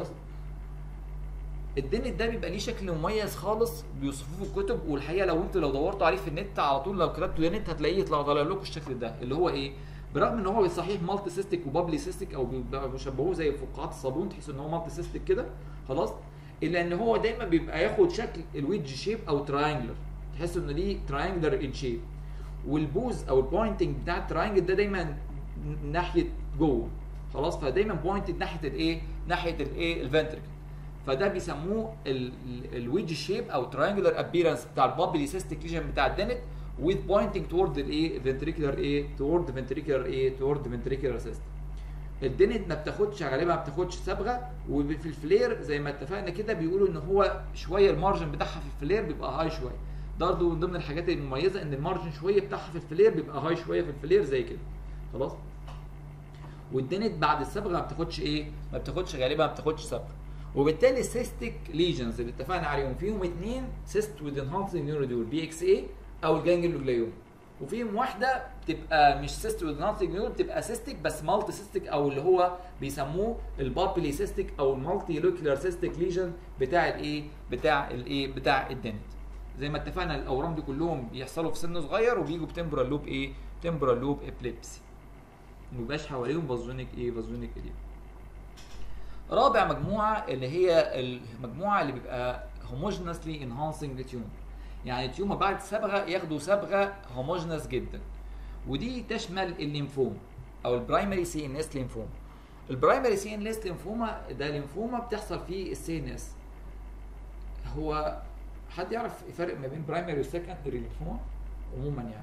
الدنت ده بيبقى ليه شكل مميز خالص بيوصفوه في الكتب، والحقيقه لو دورتوا عليه في النت على طول لو كتبتوا دنت هتلاقيه يطلع لكم الشكل ده اللي هو ايه، برغم ان هو صحيح مالتي سيستيك وبابلي سيستيك او بيشبهوه زي فقاعات الصابون، تحس ان هو مالتي سيستيك كده خلاص، الا ان هو دايما بيبقى ياخد شكل الويدج شيب او تراينجلر، تحس انه ليه تراينجلر ان شيب، والبوز او البوينتنج بتاع التراينجل ده دايما ناحيه جوه خلاص، فدايما بوينتد ناحيه الايه، ناحيه الايه الفنتركل، فده بيسموه الويدج شيب او تراينجلر ابيرنس بتاع البابلي سيستيك ليجن بتاع الدنت with pointing toward الايه ventricular ايه toward ventricular ايه toward ventricular system. الدنت ما بتاخدش غالبا ما بتاخدش صبغه، وفي الفلير زي ما اتفقنا كده بيقولوا ان هو شويه المارجن بتاعها في الفلير بيبقى هاي شويه، برضه من ضمن الحاجات المميزه ان المارجن شويه بتاعها في الفلير بيبقى هاي شويه في الفلير زي كده خلاص. والدنت بعد الصبغه ما بتاخدش ايه، ما بتاخدش غالبا ما بتاخدش صبغه، وبالتالي السيستيك ليجنز اللي اتفقنا عليهم فيهم اثنين سيست وذ انهانسنج نيوروديول بي اكس اي او الجانجليوم، وفيهم واحده بتبقى مش سيست وذ انهانسنج نيوروديول، بتبقى سيستيك بس مالتي سيستيك او اللي هو بيسموه البابلي سيستيك او المالتي لوكيولار سيستيك ليجن بتاع الايه بتاع الدنت. زي ما اتفقنا الاورام دي كلهم بيحصلوا في سن صغير وبيجوا بتمبرال لوب ايه، تمبرال لوب ابليبسي، ما بيبقاش حواليهم فازونيك ايه، فازونيك اديم. رابع مجموعه اللي هي المجموعه اللي بيبقى هوموجينسلي انهانسنج تيومر، يعني تيومر بعد صبغه ياخدوا صبغه هوموجينس جدا، ودي تشمل الليمفوم او البرايمري سي ان اس ليمفوم. البرايمري سي ان اس ليمفوما ده ليمفوما بتحصل فيه السي ان اس. هو حد يعرف الفرق ما بين برايمري وسكندري ليمفوما عموما؟ يعني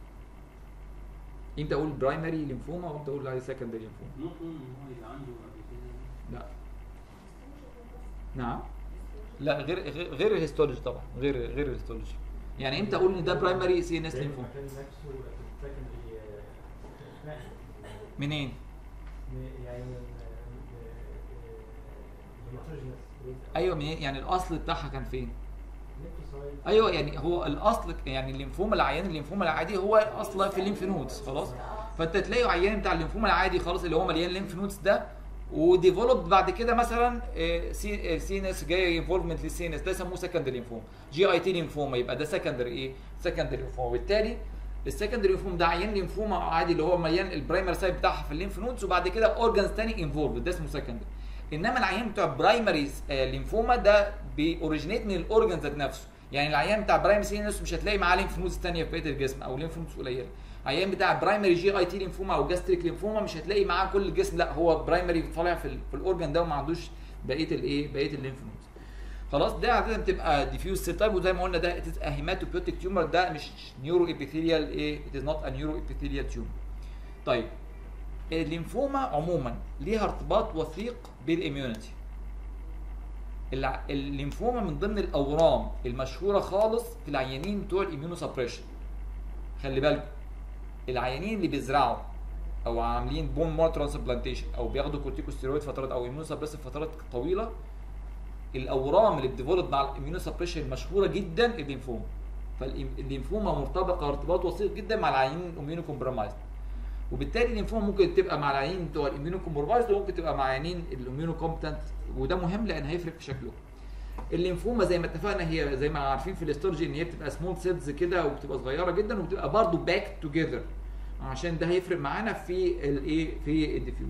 امتى اقول برايمري ليمفوما وامتى اقول عليه سكندري ليمفوما؟ ممكن هو يبقى عنده قبل كده. لا نعم لا غير الهيستولوجي طبعا، غير الهيستولوجي. يعني امتى اقول ان ده برايمري سي ان اس ليمفوما؟ منين؟ يعني ايوه منين؟ يعني الاصل بتاعها كان فين؟ ايوه يعني هو الاصل يعني الليمفوما العيان الليمفوما العادي هو اصلا في الليمف نودز خلاص، فانت تلاقي عيان بتاع الليمفوما العادي خلاص اللي هو مليان ليمف نودز ده وديفلوبد بعد كده مثلا سي ان اس جاي انفولفمنت للسي ان اس، ده يسموه سكندري ليمفوما، جي اي تي ليمفوما، يبقى ده سكندري ايه، سكندري ليمفوما. وبالتالي السكندري ليمفوما ده عيان ليمفوما عادي اللي هو مليان البرايمر سايت بتاعها في الليمف نودز وبعد كده اورجانز ثاني انفولفد، ده اسمه سكندري. انما العيان بتاع برايمري ليمفوما ده بيوريجينيت من الاورجان ذات نفسه، يعني العيان بتاع برايمري سي ان اس مش هتلاقي معاه ليمف نودز ثانيه في بقيه الجسم او ليمف نودز قليله. عيان بتاع برايمري جي اي تي ليمفوما او جاستريك ليمفوما مش هتلاقي معاه كل الجسم، لا هو برايمري طالع في الاورجان ده وما عندوش بقيه الايه، بقيه الليمف نودز خلاص. ده عاده بتبقى ديفيوز سيل تايب، وزي ما قلنا ده هيماتوبيوتيك تيومر، ده مش نيورو ابيثيليال ايه، ات از نوت ا نيورو ابيثيليال تيومر. طيب الليمفوما عموما ليها ارتباط وثيق بالاميونيتي. الليمفوما من ضمن الاورام المشهوره خالص في العيانين بتوع الاميونو سبريشن. خلي بالكم العيانين اللي بيزرعوا او عاملين بون مارو ترانسبلانتيشن او بياخدوا كورتيكوستيرويد فترات او اميونو سبريسيف فترات طويله، الاورام اللي بتديفلوب مع الاميونو سبريشن مشهوره جدا الليمفوما. فالليمفوما مرتبطه ارتباط وثيق جدا مع العيانين الاميونو كومبرومايز. وبالتالي الليمفوما ممكن تبقى مع العيانين بتوع الاميونو كومبرومايزد وممكن تبقى مع عيانين الاميونو كومبتنت، وده مهم لان هيفرق في شكله. الليمفوما زي ما اتفقنا هي زي ما عارفين في الاستورجي ان هي بتبقى سمول سيلز كده وبتبقى صغيره جدا وبتبقى برضه باك توجذر، عشان ده هيفرق معانا في الايه في الديفيوجن.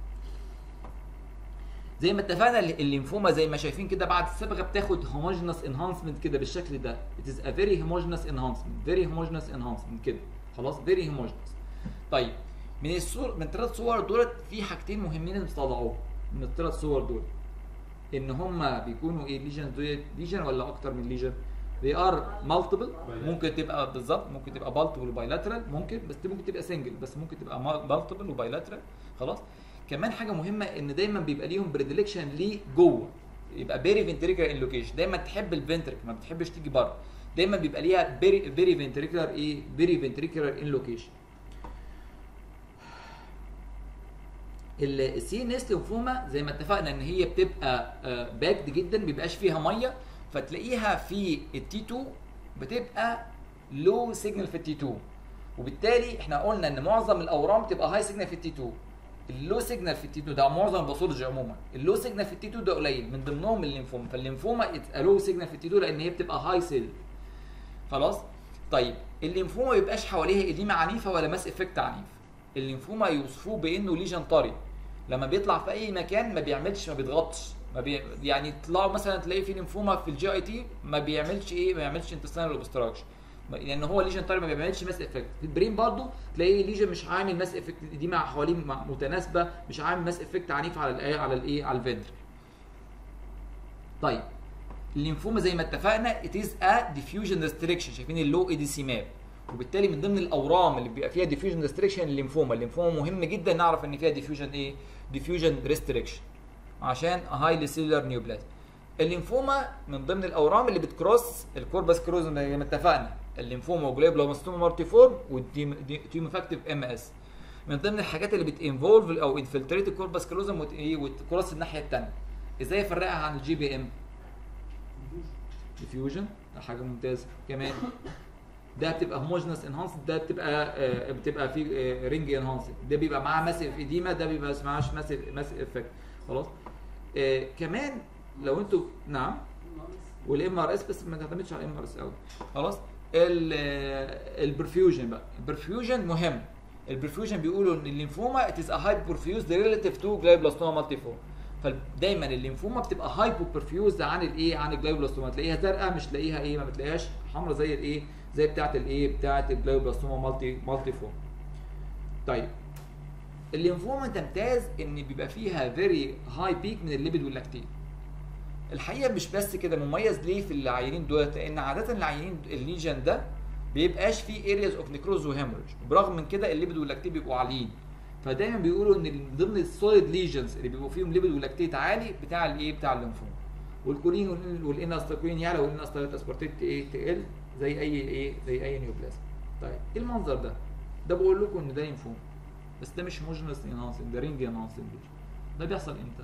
زي ما اتفقنا الليمفوما زي ما شايفين كده بعد الصبغه بتاخد هوموجينس انهانسمنت كده بالشكل ده. It is a very homogeneous enhancement، very homogeneous enhancement كده خلاص، very homogeneous. طيب من الصور من الثلاث صور دولت في حاجتين مهمين اللي بتطلعوهم من الثلاث صور دول، ان هم بيكونوا ايه ليجن ولا اكتر من ليجن. they are multiple، ممكن تبقى بالظبط ممكن تبقى multiple وبايلاترال ممكن، بس ممكن تبقى سنجل بس ممكن تبقى multiple وبايلاترال خلاص. كمان حاجه مهمه ان دايما بيبقى ليهم بريديلكشن ليه جوه، يبقى بيري فنتريكولار انلوكيشن، دايما تحب الفنتريك ما بتحبش تيجي بره، دايما بيبقى ليها بيري فنتريكولار ايه بيري فنتريكولار انلوكيشن. السي ان اس ليمفوما زي ما اتفقنا ان هي بتبقى باكد جدا، ما بيبقاش فيها ميه، فتلاقيها في التي 2 بتبقى لو سيجنال في التي 2، وبالتالي احنا قلنا ان معظم الاورام بتبقى هاي سيجنال في التي 2. اللو سيجنال في التي 2 ده معظم الباثولوجي عموما، اللو سيجنال في التي 2 ده قليل، من ضمنهم الليمفوما. فالليمفوما لو سيجنال في التي 2 لان هي بتبقى هاي سيل خلاص. طيب الليمفوما ما بيبقاش حواليها اديمه عنيفه ولا ماس افكت عنيف. الليمفوما يوصفوه بانه ليجن طري، لما بيطلع في اي مكان ما بيعملش ما بيضغطش يعني تطلعوا مثلا تلاقي في ليمفوما في الجي اي تي ما بيعملش ايه، ما بيعملش انتستينال اوبستراكشن لان هو ليجن طري ما بيعملش ماس افكت. في البرين برضو تلاقي ليجن مش عامل ماس افكت، دي مع حواليه متناسبه، مش عامل ماس افكت عنيف على الايه على الفنتر. طيب الليمفوما زي ما اتفقنا it is a diffusion restriction، شايفين اللو اي دي سي ماب، وبالتالي من ضمن الاورام اللي بيبقى فيها diffusion restriction الليمفوما. الليمفوما مهم جدا نعرف ان فيها diffusion ايه diffusion restriction عشان هايلي سيلولار نيوبلازم. الليمفوما من ضمن الاورام اللي بتكروس الكوربس كروزم زي ما اتفقنا، الليمفوما وجلوبلوماستوما مارتيفورم والتيوموفاكتيف ام اس من ضمن الحاجات اللي بتنفولف او انفلتريت الكوربس كروزم وتكروس الناحيه الثانيه. ازاي افرقها عن الجي بي ام؟ ديفيوجن ده حاجه ممتازه. كمان ده بتبقى هوموجينس انهانس، ده بتبقى في رينج انهانس، ده بيبقى معاه ماسيف اديما، ده بيبقى معاش ماسيف افكت خلاص. كمان لو انتوا نعم والام ار اس، بس ما تعتمدش على الام ار اس قوي خلاص. البرفيوجن بقى، البرفيوجن مهم. البرفيوجن بيقولوا ان الليمفوما it is a hyperperfused relative to glioblastoma multiforme، فدايما الليمفوما بتبقى هايبو برفيوز عن الايه عن الجلوبلاستوما، تلاقيها زرقاء مش تلاقيها ايه ما بتلاقيهاش حمراء زي الايه زي بتاعه الايه بتاعه الجلوبلاستوما مالتي فورم. طيب الليمفوما تمتاز ان بيبقى فيها فيري هاي بيك من الليبيد واللاكتين. الحقيقه مش بس كده، مميز ليه في العيانين دول؟ لان عاده العيانين الليجن ده بيبقاش فيه ارياز اوف نيكروز وهيموريج، برغم من كده الليبيد واللاكتين بيبقوا عاليين. فدايما بيقولوا ان من ضمن السوليد ليجنز اللي بيبقوا فيهم ليبيد ولاكتيت عالي بتاع الايه بتاع الليمفوما. والكولين والاناستاكولين يعلى والاناستاكولين اسبارتيت ايه تقل زي اي ايه زي اي نيوبلازم. طيب ايه المنظر ده؟ ده بقول لكم ان ده ليمفوما، بس ده مش هوموجينس انهانسنج، ده رينج انهانسنج. ده بيحصل امتى؟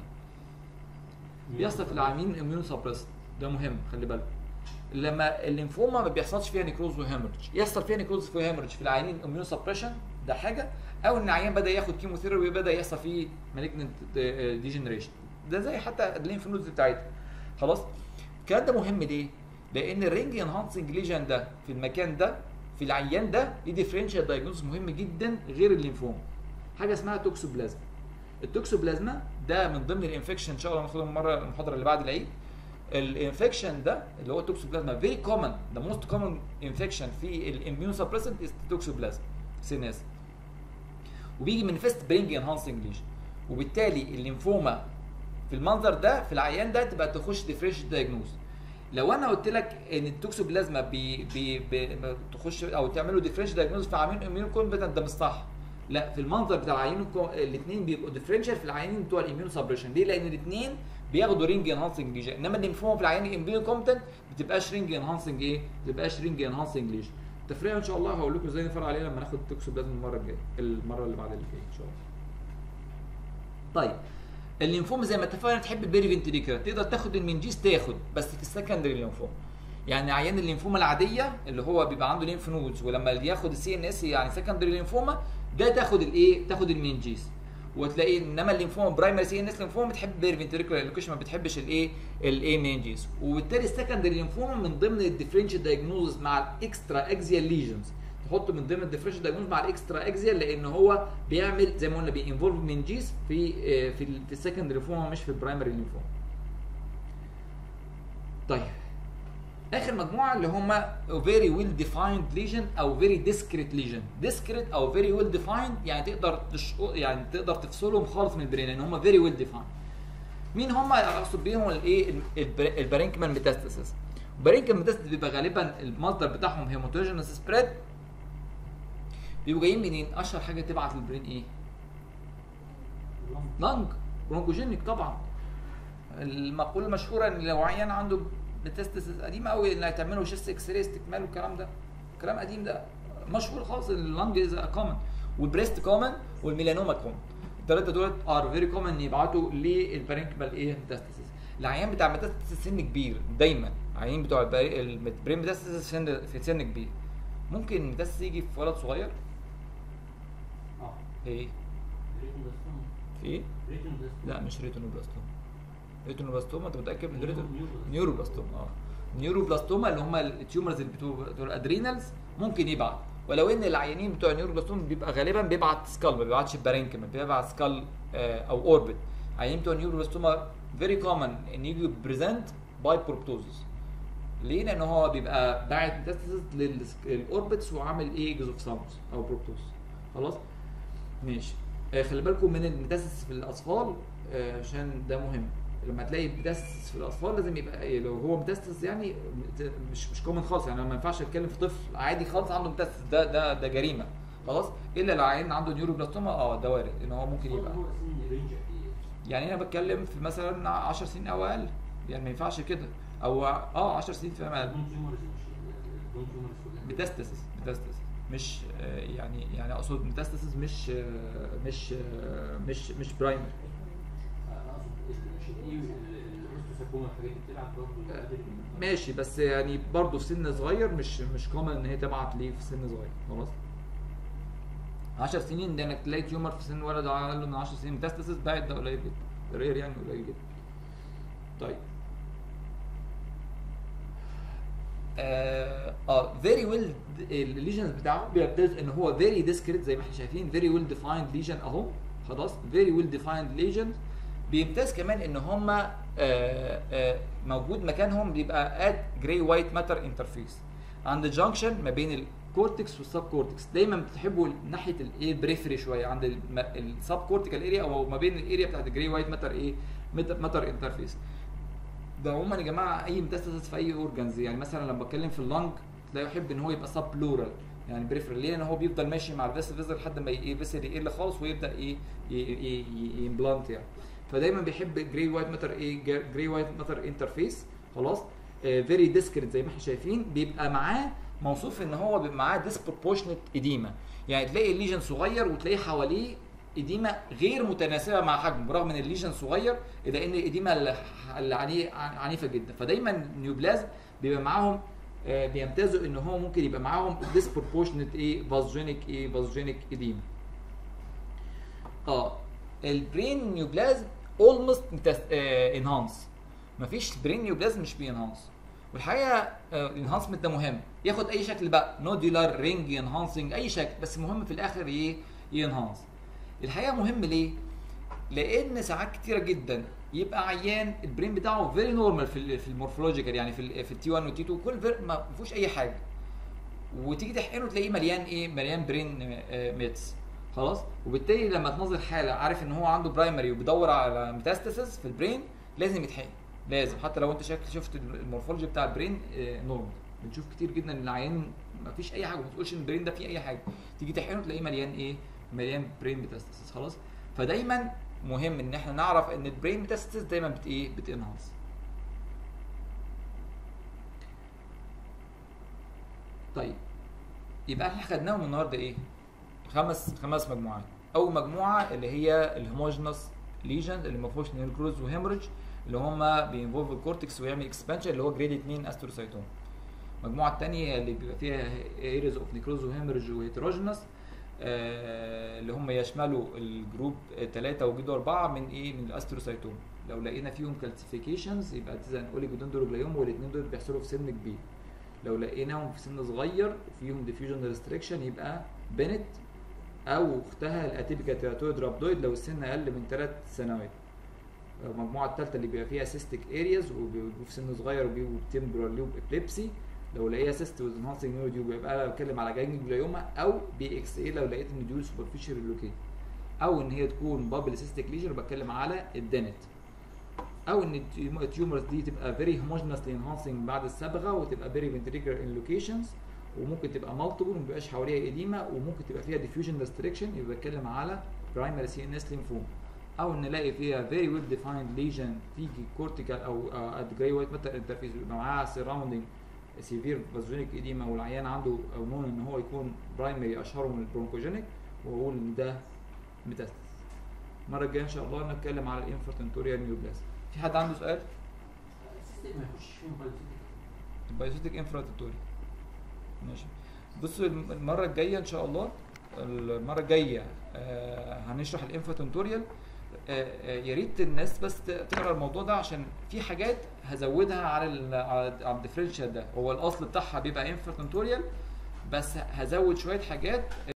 بيحصل في العيانين اميون سبريس، ده مهم خلي بالك. لما الليمفوما ما بيحصلش فيها نيكروز وهيموريج، يحصل فيها نيكروز وهيموريج في العيانين اميون سبريشن، ده حاجه، او ان العيان بدا ياخد كيموثيرابي وبدا يحصل فيه مالجنت ديجنريشن، ده زي حتى الليمف نودز بتاعتها خلاص. الكلام ده مهم ليه؟ لان الرينج انهانسنج ليجن ده في المكان ده في العيان ده ليه ديفرنشال دايجنوز مهم جدا غير الليمفوما، حاجه اسمها توكسوبلازما. التوكسوبلازما ده من ضمن الانفكشن ان شاء الله هناخدها مره المحاضره اللي بعد العيد. الانفكشن ده اللي هو التوكسوبلازما فيري كومن، ذا موست كومن انفكشن في الاميون سبريسنت از توكسوبلازما سيناس، وبيجي مانيفست برينج انهانسنج ليجن. وبالتالي الليمفوما في المنظر ده في العيان ده تبقى تخش ديفرنشال دايجنوز. لو انا قلت لك ان التوكسوبلازما تخش او تعملوا ديفرنشال دايجنوز في عيان اميون كومبتنت، ده مش صح. لا، في المنظر بتاع العيانين الاثنين بيبقوا ديفرنشال في العيانين بتوع الاميون سبريشن. ليه؟ لان الاثنين بياخدوا رينج انهانسنج ليجن، انما الليمفوما في العيان الاميون كومبتنت ما بتبقاش رينج انهانسنج ايه؟ ما بتبقاش رينج انهانسنج ليجن. التفريع ان شاء الله هقول لكم ازاي نفرق عليه لما ناخد التوكسوبلازما المره الجايه، المره اللي بعد اللي جايه ان شاء الله. طيب الليمفوما زي ما اتفقنا تحب البيري فنتريكولار، تقدر تاخد المنجيز تاخد، بس في السكندري ليمفوما. يعني عيان الليمفوما العاديه اللي هو بيبقى عنده ليمف نودز ولما ياخد السي ان اس يعني سكندري ليمفوما، ده تاخد الايه؟ تاخد المينجيز. وتلاقي انما الليمفوما برايمري سي ان اس ليمفوما بتحب بيرفنتريكولار الوكيشن، ما بتحبش الايه؟ الايه مينجيز. وبالتالي السكندري ليمفوما من ضمن الديفرنشال دايجنوزس مع الاكسترا اكزيال ليجنز، تحطه من ضمن الديفرنشال دايجنوز مع الاكسترا اكزيال، لان هو بيعمل زي ما قلنا بينفولف مينجيز في السكندري ليمفوما مش في البرايمري ليمفوما. طيب اخر مجموعه اللي هم very well defined lesion او very discrete lesion. discrete او very well defined يعني تقدر تفصلهم خالص من البرين لان هم very well defined. مين هم؟ اقصد بيهم الايه؟ البارينكمان ميتاستاسيس. البارينكمان ميتاستاسيس بيبقى غالبا المصدر بتاعهم هيماتوجينس سبريد. بيبقوا جايين منين؟ اشهر حاجه تبعت للبرين ايه؟ لانج برونكوجينيك طبعا. المقوله المشهوره ان لو عيان عنده ميتاستاسيس قديمه قوي انها تعمله شيست اكس راي استكمال والكلام ده، كلام قديم ده مشهور خالص. اللانج از كومن والبريست كومن والميلانوما كومن. الثلاثه دول ار فيري كومن يبعتوا للبارينكمال ايه؟ ميتاستاسيس. العيان بتاع ميتاستاسيس سن كبير، دايما العيان بتوع البرين ميتاستاسيس في سن كبير. ممكن الميتاستاسيس يجي في ولد صغير؟ ايه؟ في ايه؟ لا مش ريتينوبلاستوما. ريتينوبلاستوما انت متاكد من نيوروبلاستوما؟ نيوروبلاستوما اللي هم التيومرز اللي بتوع الادرينالز ممكن يبعت، ولو ان العيانين بتوع النيوروبلاستوما بيبقى غالبا بيبعت سكال، ما بيبعتش بارينكما، بيبعت سكال او اوربت. عيانين بتوع النيوروبلاستوما فيري كومن ان يجي بريزنت باي بروبتوزس. ليه؟ لان هو بيبقى باعت ميتاستاسيس للاوربتس وعامل ايه؟ جزوفساموس او بروبتوز. خلاص ماشي. خلي بالكم من الميتاستاسيس في الاطفال عشان ده مهم. لما تلاقي ميتاستاسيس في الاطفال لازم يبقى لو هو ميتاستاسيس يعني مش كومن خالص، يعني ما ينفعش اتكلم في طفل عادي خالص عنده ميتاستاسيس، ده جريمه خلاص. الا لو عيان عنده نيوروبلاستوما ده وارد ان هو ممكن يبقى. يعني انا بتكلم في مثلا 10 سنين او اقل، يعني ما ينفعش كده، او 10 سنين في اقل. ميتاستاسيس مش يعني اقصد ميتاستاسيس مش برايمري. ماشي، بس يعني برضه في سن صغير مش كومن ان هي تبعت ليه في سن صغير. خلاص 10 سنين ده انك تلاقي تيومر في سن ولد اقل من 10 سنين ميتاستاسيس بعد، ده قليل جدا، رير يعني قليل جدا. طيب فيري ويل الليجنز بتاعه بيبتدئ ان هو فيري ديسكريت زي ما احنا شايفين، فيري ويل ديفايند ليجن اهو. خلاص فيري ويل ديفايند ليجن. بيمتاز كمان ان هم موجود مكانهم بيبقى ات جراي وايت ماتر انترفيس عند الجنكشن ما بين الكورتكس والسب كورتكس. دايما بتحبوا ناحيه الايه بريفري شويه عند السب كورتيكال اريا او ما بين الاريا بتاعت الجراي وايت ماتر ايه ماتر انترفيس. ده عموما يا جماعه اي ميتاستاسيس في اي اورجانز، يعني مثلا لما بتكلم في اللنج تلاقيه يحب ان هو يبقى سب بلورال يعني بريفرال. ليه؟ لان هو بيفضل ماشي مع الفيسل لحد ما الفيسل يقل خالص ويبدا يمبلانت يعني. فدايما بيحب جراي وايت ماتر جراي وايت ماتر انترفيس. خلاص فيري ديسكريت زي ما احنا شايفين. بيبقى معاه موصوف ان هو بيبقى معاه ديسبروبورشنت اديما، يعني تلاقي الليجن صغير وتلاقي حواليه اديما غير متناسبه مع حجمه برغم ان الليجن صغير، الا ان الاديما اللي عليه عنيفه جدا. فدايما النيوبلازم بيبقى معاهم بيمتازوا ان هو ممكن يبقى معاهم ديسبروبورشنت فازوجينيك اديما. البرين نيوبلازم اولموست انهانس، مفيش برين نيوبلازم مش بينهانس. والحقيقه الانهانسمنت ده مهم، ياخد اي شكل بقى، نودولار رينج انهانسنج اي شكل، بس المهم في الاخر ينهانس. الحقيقه مهم ليه؟ لان ساعات كتيره جدا يبقى عيان البرين بتاعه فيري نورمال في المورفولوجيكال، يعني في التي 1 والتي 2 كل ما فيهوش اي حاجه، وتيجي تحقنه تلاقيه مليان برين ميتس. خلاص، وبالتالي لما تنظر حاله عارف ان هو عنده برايمري وبيدور على ميتاستاسيس في البرين لازم يتحقن، لازم. حتى لو انت شفت المورفولوجي بتاع البرين نورمال، بنشوف كتير جدا ان العيان ما فيش اي حاجه، ما تقولش ان البرين ده فيه اي حاجه، تيجي تحقنه تلاقيه مليان برين ميتاستاسيس. خلاص، فدايما مهم ان احنا نعرف ان البرين ميتاستاسيس دايما بتنهانس. طيب يبقى احنا خدناهم النهارده ايه؟ خمس مجموعات. اول مجموعه اللي هي الهوموجينوس ليجن اللي ما فيهوش نيكروز وهيموريدج، اللي هم بينفولف الكورتكس ويعمل اكسبانشن اللي هو جريد 2 استروسايتوم. المجموعه الثانيه اللي بيبقى فيها ايريز اوف نيكروز وهيموريدج وهيتروجينوس، اللي هم يشملوا الجروب 3 وجروب 4 من ايه؟ من الاستروسايتوم. لو لقينا فيهم كالسيفيكيشنز يبقى اذا اوليجودندروجلايوم، والاثنين دول بيحصلوا في سن كبير. لو لقيناهم في سن صغير وفيهم ديفيوجن ريستريكشن يبقى بنت او اختها الاتيبيكال تيراتويد رابدويد لو السن اقل من 3 سنوات. المجموعه الثالثه اللي بيبقى فيها سيستيك ارياز وبيبقوا في سن صغير وبيبقوا تمبرال لوب ابليبسي، لو لقيها سيست ويز انهانسنج نيوروديوب يبقى انا بتكلم على جانجليوما، او بي اكس اي لو لقيت ان ديول سوبرفيشال لوكيت، او ان هي تكون بابل سيستيك ليجن بتكلم على الدنت، او ان التيومرز دي تبقى فيري هوموجينسلي انهانسنج بعد الصبغه وتبقى فيري فنتريكولار ان لوكيشنز، وممكن تبقى مالتيبل وما بيبقاش حواليها ايديما، وممكن تبقى فيها ديفيوجن ريستريكشن يبقى بتكلم على برايمري سي ان اس ليمفوم، او نلاقي فيها فيري ويل ديفايند ليجن في كورتيكال او ات جراي وايت ماتر انترفيس يبقى معاها سراوندنج سيفير فازوجينيك ايديما، والعيان عنده او نون ان هو يكون برايمري اشهرهم البرونكوجينيك، واقول ان ده ميتاستاسيس. المره الجايه ان شاء الله نتكلم على الانفرتنتوريال نيوبلازم. في حد عنده سؤال؟ السيستم ما يخشش فيهم بايوسيتك. البايوسيتك انفرتنتوري ماشي. بصوا المره الجايه ان شاء الله، المره الجايه هنشرح الانفرتنتوريال. يا ريت الناس بس تقرا الموضوع ده عشان في حاجات هزودها على الديفرنشال ده. هو الاصل بتاعها بيبقى انفرتنتوريال، بس هزود شويه حاجات